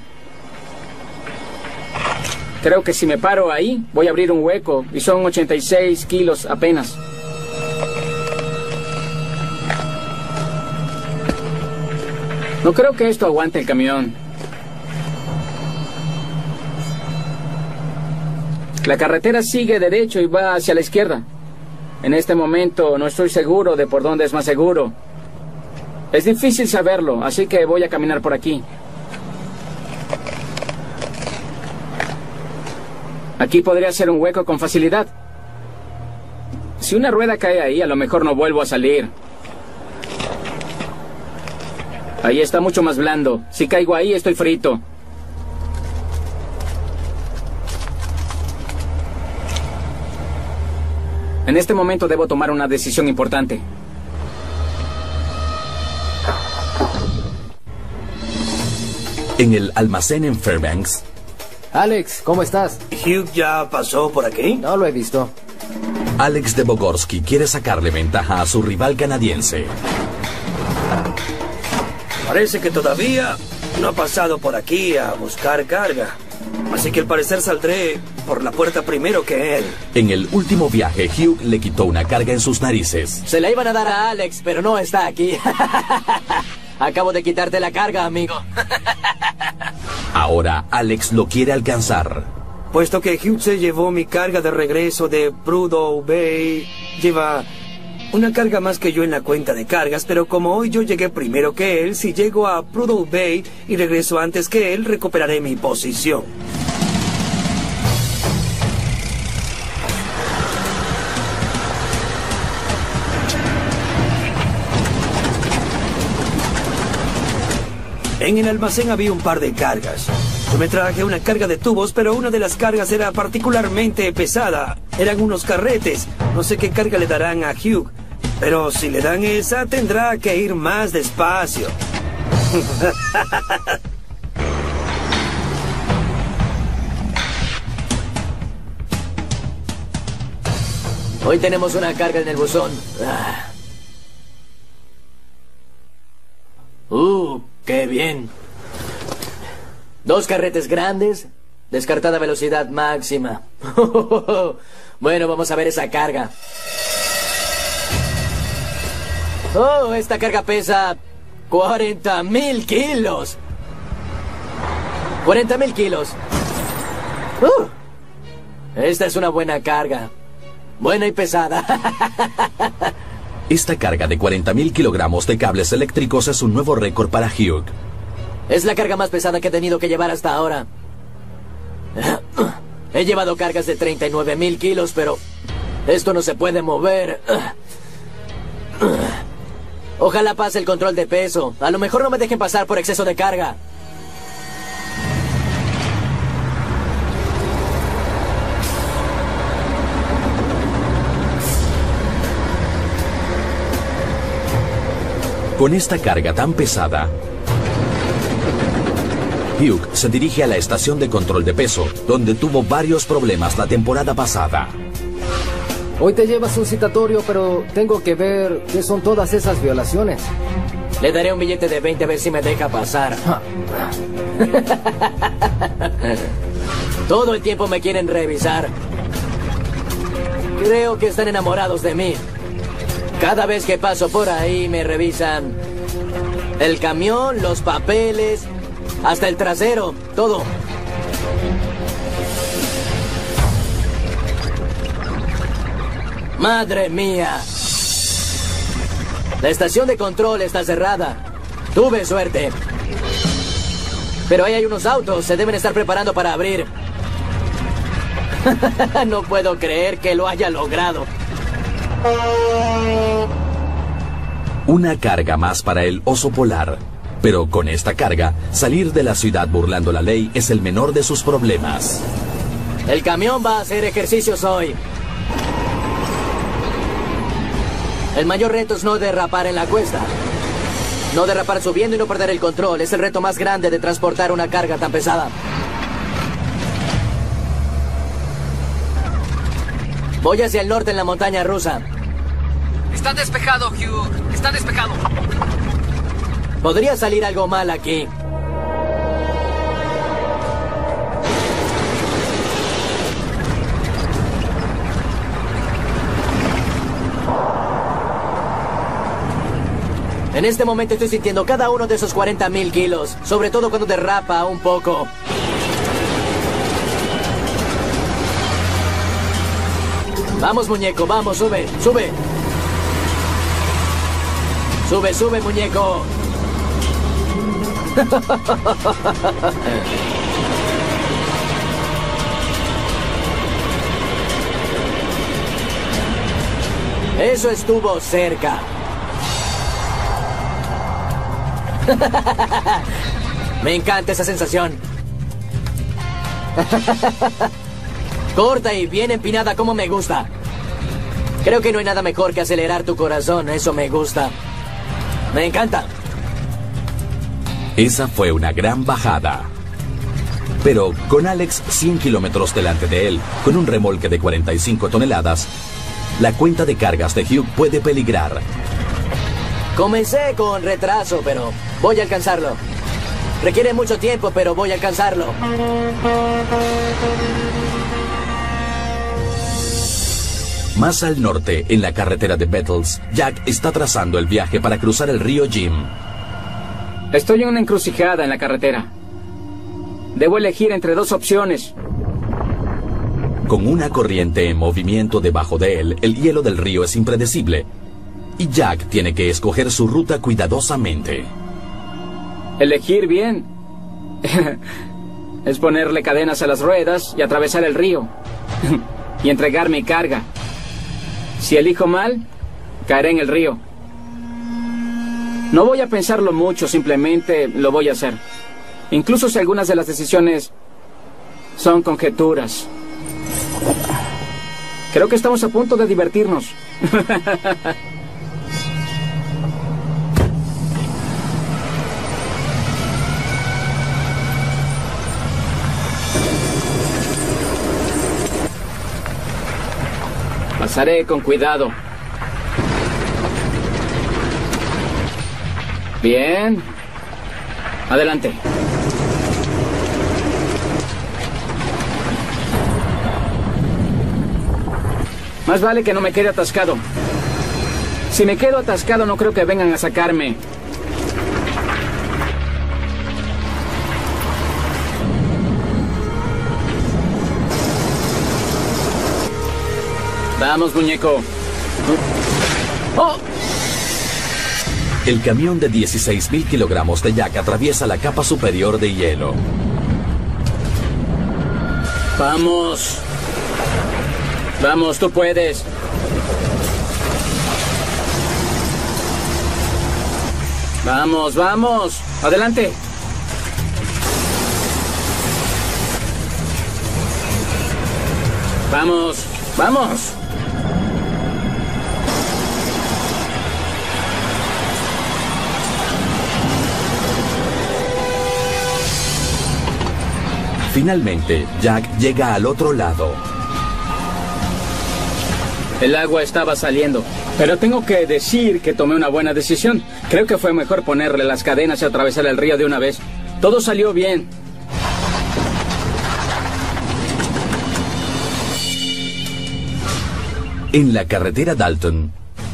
Creo que si me paro ahí, voy a abrir un hueco. Y son ochenta y seis kilos apenas. No creo que esto aguante el camión. La carretera sigue derecho y va hacia la izquierda. En este momento no estoy seguro de por dónde es más seguro. Es difícil saberlo, así que voy a caminar por aquí. Aquí podría ser un hueco con facilidad. Si una rueda cae ahí, a lo mejor no vuelvo a salir. Ahí está mucho más blando. Si caigo ahí, estoy frito. En este momento debo tomar una decisión importante. En el almacén en Fairbanks. Alex, ¿cómo estás? ¿Hugh ya pasó por aquí? No lo he visto. Alex de Bogorsky quiere sacarle ventaja a su rival canadiense. Parece que todavía no ha pasado por aquí a buscar carga. Así que al parecer saldré por la puerta primero que él. En el último viaje, Hugh le quitó una carga en sus narices. Se la iban a dar a Alex, pero no está aquí. Acabo de quitarte la carga, amigo. Ahora Alex lo quiere alcanzar. Puesto que Hugh se llevó mi carga de regreso de Prudhoe Bay, lleva una carga más que yo en la cuenta de cargas, pero como hoy yo llegué primero que él, si llego a Prudhoe Bay y regreso antes que él, recuperaré mi posición. En el almacén había un par de cargas. Yo me traje una carga de tubos, pero una de las cargas era particularmente pesada. Eran unos carretes. No sé qué carga le darán a Hugh, pero si le dan esa, tendrá que ir más despacio. Hoy tenemos una carga en el buzón. Ah. Uh, qué bien. Dos carretes grandes, descartada velocidad máxima. Bueno, vamos a ver esa carga. Oh, esta carga pesa cuarenta mil kilos. cuarenta mil kilos. Uh, esta es una buena carga. Buena y pesada. Esta carga de cuarenta mil kilogramos de cables eléctricos es un nuevo récord para Hugh. Es la carga más pesada que he tenido que llevar hasta ahora. He llevado cargas de treinta y nueve mil kilos, pero esto no se puede mover. Ojalá pase el control de peso. A lo mejor no me dejen pasar por exceso de carga. Con esta carga tan pesada, Hugh se dirige a la estación de control de peso, donde tuvo varios problemas la temporada pasada. Hoy te llevas un citatorio, pero tengo que ver qué son todas esas violaciones. Le daré un billete de veinte a ver si me deja pasar. Todo el tiempo me quieren revisar. Creo que están enamorados de mí. Cada vez que paso por ahí me revisan el camión, los papeles, hasta el trasero, todo. ¡Madre mía! La estación de control está cerrada. Tuve suerte. Pero ahí hay unos autos. Se deben estar preparando para abrir. No puedo creer que lo haya logrado. Una carga más para el oso polar. Pero con esta carga, salir de la ciudad burlando la ley es el menor de sus problemas. El camión va a hacer ejercicios hoy. El mayor reto es no derrapar en la cuesta. No derrapar subiendo y no perder el control. Es el reto más grande de transportar una carga tan pesada. Voy hacia el norte en la montaña rusa. Está despejado, Hugh. Está despejado. Podría salir algo mal aquí. En este momento estoy sintiendo cada uno de esos cuarenta mil kilos, sobre todo cuando derrapa un poco. Vamos, muñeco, vamos, sube, sube. Sube, sube, muñeco. Eso estuvo cerca. Me encanta esa sensación. Corta y bien empinada como me gusta. Creo que no hay nada mejor que acelerar tu corazón. Eso me gusta. Me encanta. Esa fue una gran bajada. Pero con Alex cien kilómetros delante de él, con un remolque de cuarenta y cinco toneladas, la cuenta de cargas de Hugh puede peligrar. Comencé con retraso, pero voy a alcanzarlo. Requiere mucho tiempo, pero voy a alcanzarlo. Más al norte, en la carretera de Bettles, Jack está trazando el viaje para cruzar el río Jim. Estoy en una encrucijada en la carretera. Debo elegir entre dos opciones. Con una corriente en movimiento debajo de él, el hielo del río es impredecible. Y Jack tiene que escoger su ruta cuidadosamente. Elegir bien es ponerle cadenas a las ruedas y atravesar el río y entregar mi carga. Si elijo mal, caeré en el río. No voy a pensarlo mucho, simplemente lo voy a hacer. Incluso si algunas de las decisiones son conjeturas. Creo que estamos a punto de divertirnos. Pasaré con cuidado. Bien. Adelante. Más vale que no me quede atascado. Si me quedo atascado, no creo que vengan a sacarme. Vamos, muñeco. ¡Oh! El camión de dieciséis mil kilogramos de Jack atraviesa la capa superior de hielo. Vamos. Vamos, tú puedes. Vamos, vamos. Adelante. Vamos, vamos. Finalmente, Jack llega al otro lado. El agua estaba saliendo, pero tengo que decir que tomé una buena decisión. Creo que fue mejor ponerle las cadenas y atravesar el río de una vez. Todo salió bien. En la carretera Dalton,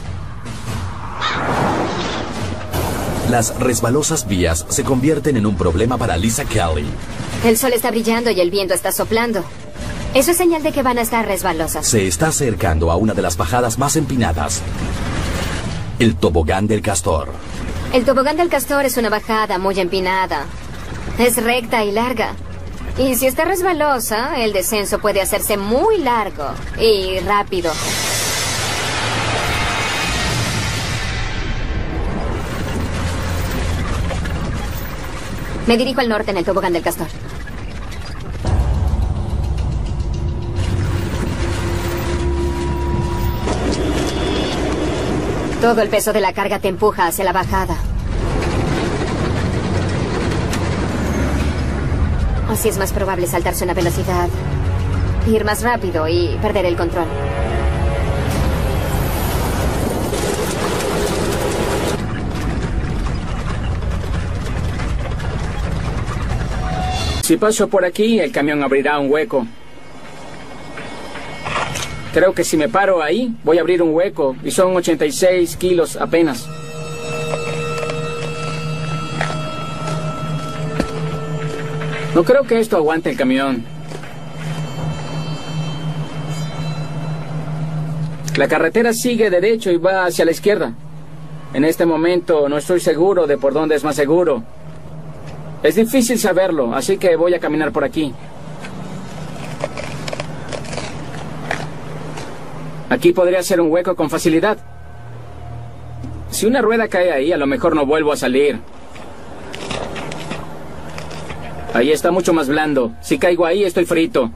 las resbalosas vías se convierten en un problema para Lisa Kelly. El sol está brillando y el viento está soplando. Eso es señal de que van a estar resbalosas. Se está acercando a una de las bajadas más empinadas. El tobogán del castor. El tobogán del castor es una bajada muy empinada. Es recta y larga. Y si está resbalosa, el descenso puede hacerse muy largo y rápido. Me dirijo al norte en el tobogán del castor. Todo el peso de la carga te empuja hacia la bajada. Así es más probable saltarse una velocidad, ir más rápido y perder el control. Si paso por aquí, el camión abrirá un hueco. Creo que si me paro ahí, voy a abrir un hueco, y son ochenta y seis kilos apenas. No creo que esto aguante el camión. La carretera sigue derecho y va hacia la izquierda. En este momento no estoy seguro de por dónde es más seguro. Es difícil saberlo, así que voy a caminar por aquí. Aquí podría ser un hueco con facilidad. Si una rueda cae ahí, a lo mejor no vuelvo a salir. Ahí está mucho más blando. Si caigo ahí, estoy frito.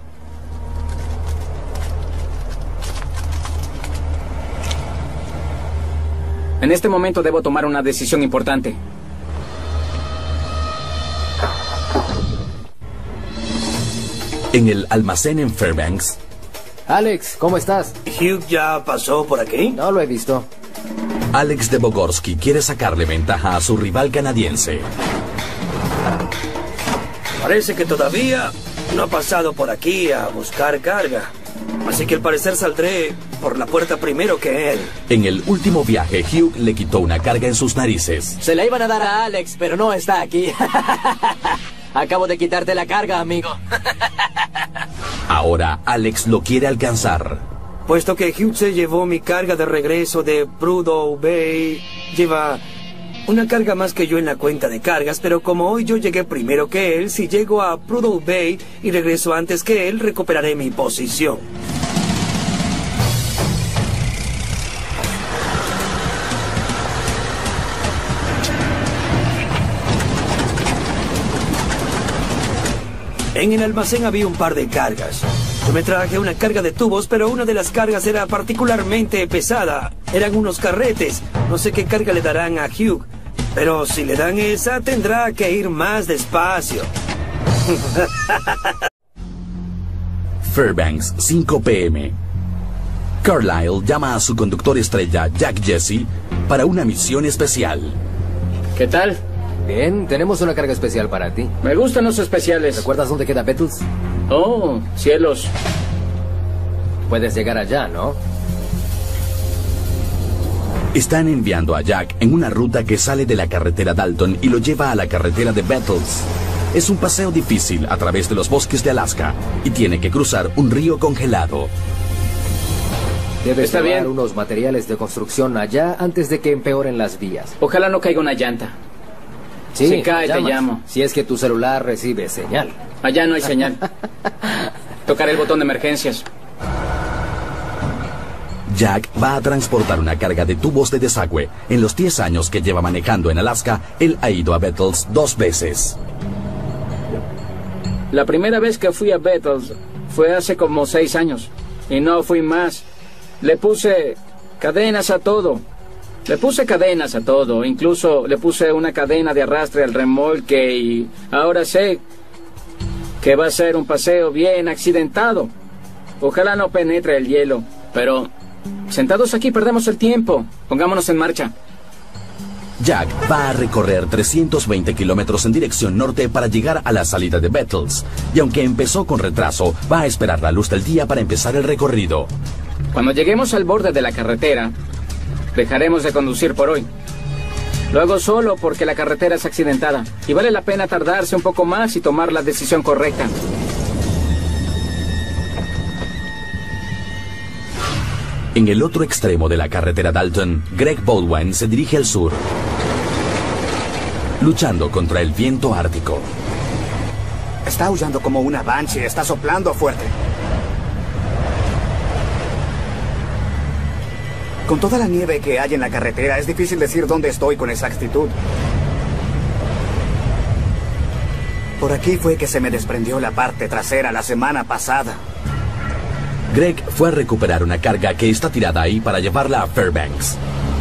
En este momento debo tomar una decisión importante. En el almacén en Fairbanks. Alex, ¿cómo estás? ¿Hugh ya pasó por aquí? No lo he visto. Alex de Bogorsky quiere sacarle ventaja a su rival canadiense. Parece que todavía no ha pasado por aquí a buscar carga. Así que al parecer saldré por la puerta primero que él. En el último viaje, Hugh le quitó una carga en sus narices. Se la iban a dar a Alex, pero no está aquí. Acabo de quitarte la carga, amigo. Ahora Alex lo quiere alcanzar. Puesto que Hugh se llevó mi carga de regreso de Prudhoe Bay, lleva una carga más que yo en la cuenta de cargas, pero como hoy yo llegué primero que él, si llego a Prudhoe Bay y regreso antes que él, recuperaré mi posición. En el almacén había un par de cargas. Yo me traje una carga de tubos, pero una de las cargas era particularmente pesada. Eran unos carretes. No sé qué carga le darán a Hugh, pero si le dan esa, tendrá que ir más despacio. Fairbanks, cinco p m Carlisle llama a su conductor estrella, Jack Jesse, para una misión especial. ¿Qué tal? Bien, tenemos una carga especial para ti. Me gustan los especiales. ¿Recuerdas dónde queda Bettles? Oh, cielos. Puedes llegar allá, ¿no? Están enviando a Jack en una ruta que sale de la carretera Dalton y lo lleva a la carretera de Bettles. Es un paseo difícil a través de los bosques de Alaska y tiene que cruzar un río congelado. Debes Está llevar bien. unos materiales de construcción allá antes de que empeoren las vías. Ojalá no caiga una llanta. Sí, Si cae, te llamas. llamo. Si es que tu celular recibe señal. Allá no hay señal. Tocaré el botón de emergencias. Jack va a transportar una carga de tubos de desagüe. En los diez años que lleva manejando en Alaska, él ha ido a Bettles dos veces. La primera vez que fui a Bettles fue hace como seis años. Y no fui más. Le puse cadenas a todo. Le puse cadenas a todo. Incluso le puse una cadena de arrastre al remolque y ahora sé que va a ser un paseo bien accidentado. Ojalá no penetre el hielo. Pero sentados aquí perdemos el tiempo. Pongámonos en marcha. Jack va a recorrer trescientos veinte kilómetros en dirección norte para llegar a la salida de Bettles. Y aunque empezó con retraso, va a esperar la luz del día para empezar el recorrido. Cuando lleguemos al borde de la carretera, dejaremos de conducir por hoy. Lo hago solo porque la carretera es accidentada y vale la pena tardarse un poco más y tomar la decisión correcta. En el otro extremo de la carretera Dalton, Greg Baldwin se dirige al sur, luchando contra el viento ártico. Está aullando como una banshee, está soplando fuerte. Con toda la nieve que hay en la carretera, es difícil decir dónde estoy con exactitud. Por aquí fue que se me desprendió la parte trasera la semana pasada. Greg fue a recuperar una carga que está tirada ahí para llevarla a Fairbanks.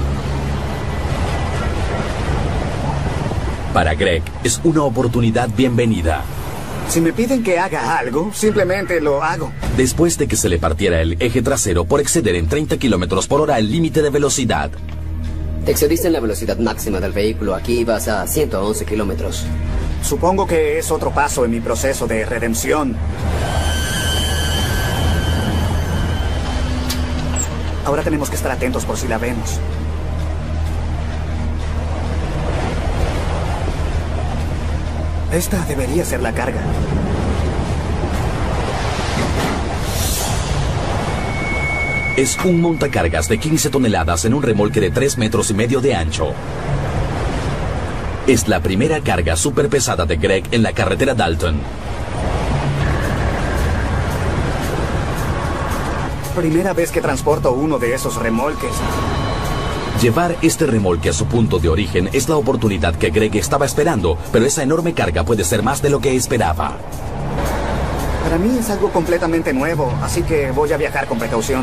Para Greg, es una oportunidad bienvenida. Si me piden que haga algo, simplemente lo hago. Después de que se le partiera el eje trasero por exceder en treinta kilómetros por hora el límite de velocidad. Te excediste en la velocidad máxima del vehículo. Aquí vas a ciento once kilómetros. Supongo que es otro paso en mi proceso de redención. Ahora tenemos que estar atentos por si la vemos. Esta debería ser la carga. Es un montacargas de quince toneladas en un remolque de tres metros y medio de ancho. Es la primera carga súper pesada de Greg en la carretera Dalton. Primera vez que transporto uno de esos remolques. Llevar este remolque a su punto de origen es la oportunidad que Greg estaba esperando, pero esa enorme carga puede ser más de lo que esperaba. Para mí es algo completamente nuevo, así que voy a viajar con precaución.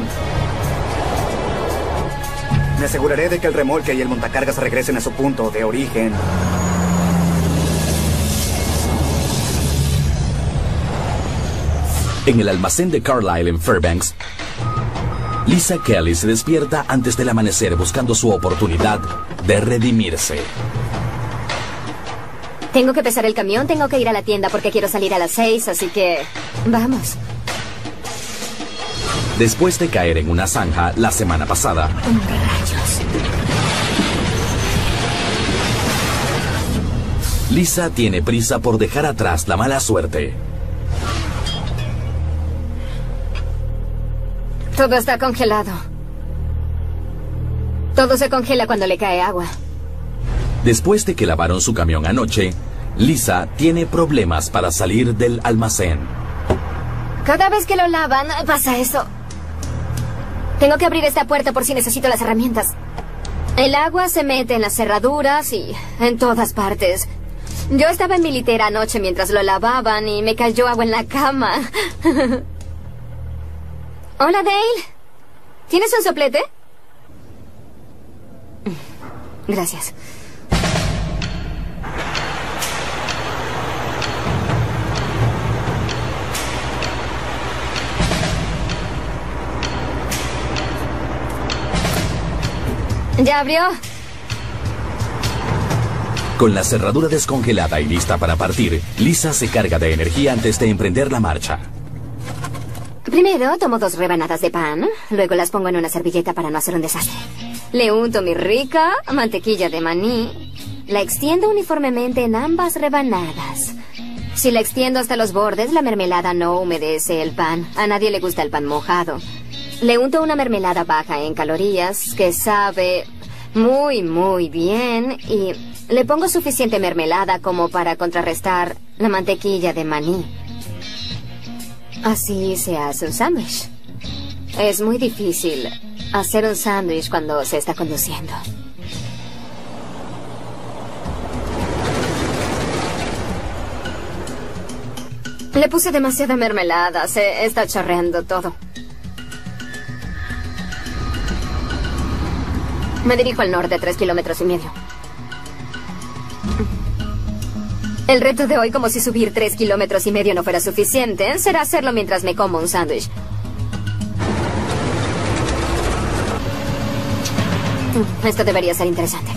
Me aseguraré de que el remolque y el montacargas regresen a su punto de origen. En el almacén de Carlisle en Fairbanks, Lisa Kelly se despierta antes del amanecer buscando su oportunidad de redimirse. Tengo que pesar el camión, tengo que ir a la tienda porque quiero salir a las seis, así que... vamos. Después de caer en una zanja la semana pasada... ¡Rayos! Lisa tiene prisa por dejar atrás la mala suerte. Todo está congelado. Todo se congela cuando le cae agua. Después de que lavaron su camión anoche, Lisa tiene problemas para salir del almacén. Cada vez que lo lavan, pasa eso. Tengo que abrir esta puerta por si necesito las herramientas. El agua se mete en las cerraduras y en todas partes. Yo estaba en mi litera anoche mientras lo lavaban y me cayó agua en la cama. Hola, Dale. ¿Tienes un soplete? Gracias. ¿Ya abrió? Con la cerradura descongelada y lista para partir, Lisa se carga de energía antes de emprender la marcha. Primero tomo dos rebanadas de pan, luego las pongo en una servilleta para no hacer un desastre. Le unto mi rica mantequilla de maní. La extiendo uniformemente en ambas rebanadas. Si la extiendo hasta los bordes, la mermelada no humedece el pan. A nadie le gusta el pan mojado. Le unto una mermelada baja en calorías que sabe muy, muy bien y le pongo suficiente mermelada como para contrarrestar la mantequilla de maní. Así se hace un sándwich. Es muy difícil hacer un sándwich cuando se está conduciendo. Le puse demasiada mermelada. Se está chorreando todo. Me dirijo al norte, tres kilómetros y medio. El reto de hoy, como si subir tres kilómetros y medio no fuera suficiente, será hacerlo mientras me como un sándwich. Esto debería ser interesante.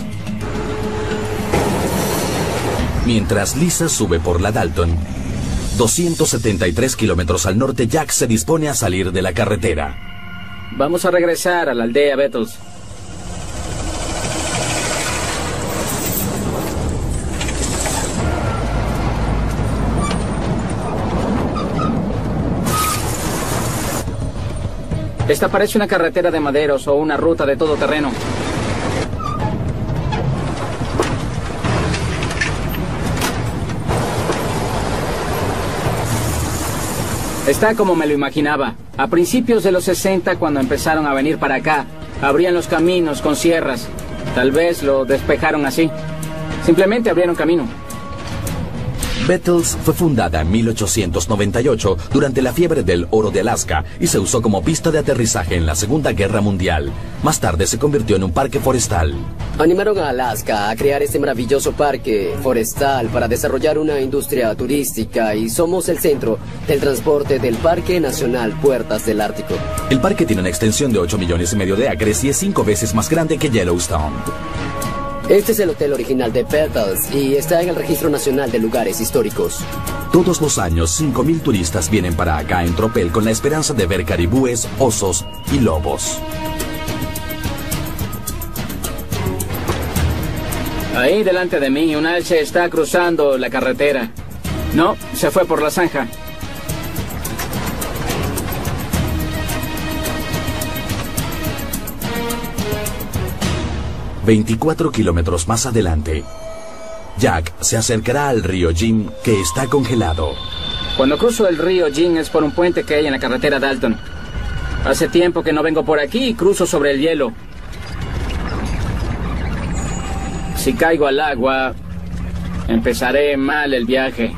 Mientras Lisa sube por la Dalton, doscientos setenta y tres kilómetros al norte, Jack se dispone a salir de la carretera. Vamos a regresar a la aldea Bettles. Esta parece una carretera de maderos o una ruta de todoterreno. Está como me lo imaginaba. A principios de los sesenta, cuando empezaron a venir para acá, abrían los caminos con sierras. Tal vez lo despejaron así. Simplemente abrieron camino. Bettles fue fundada en mil ochocientos noventa y ocho durante la fiebre del oro de Alaska y se usó como pista de aterrizaje en la Segunda Guerra Mundial. Más tarde se convirtió en un parque forestal. Animaron a Alaska a crear este maravilloso parque forestal para desarrollar una industria turística y somos el centro del transporte del Parque Nacional Puertas del Ártico. El parque tiene una extensión de ocho millones y medio de acres y es cinco veces más grande que Yellowstone. Este es el hotel original de Bettles y está en el Registro Nacional de Lugares Históricos. Todos los años, cinco mil turistas vienen para acá en tropel con la esperanza de ver caribúes, osos y lobos. Ahí delante de mí, un alce está cruzando la carretera. No, se fue por la zanja. veinticuatro kilómetros más adelante, Jack se acercará al río Jim, que está congelado. Cuando cruzo el río Jim es por un puente que hay en la carretera Dalton. Hace tiempo que no vengo por aquí y cruzo sobre el hielo. Si caigo al agua, empezaré mal el viaje.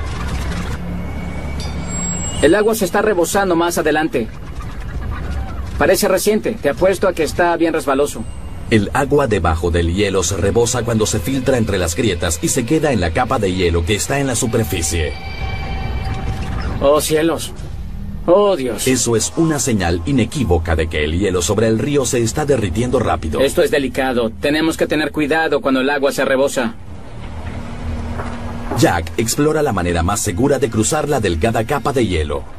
El agua se está rebosando más adelante. Parece reciente, te apuesto a que está bien resbaloso. El agua debajo del hielo se rebosa cuando se filtra entre las grietas y se queda en la capa de hielo que está en la superficie. ¡Oh, cielos! ¡Oh, Dios! Eso es una señal inequívoca de que el hielo sobre el río se está derritiendo rápido. Esto es delicado. Tenemos que tener cuidado cuando el agua se rebosa. Jack explora la manera más segura de cruzar la delgada capa de hielo.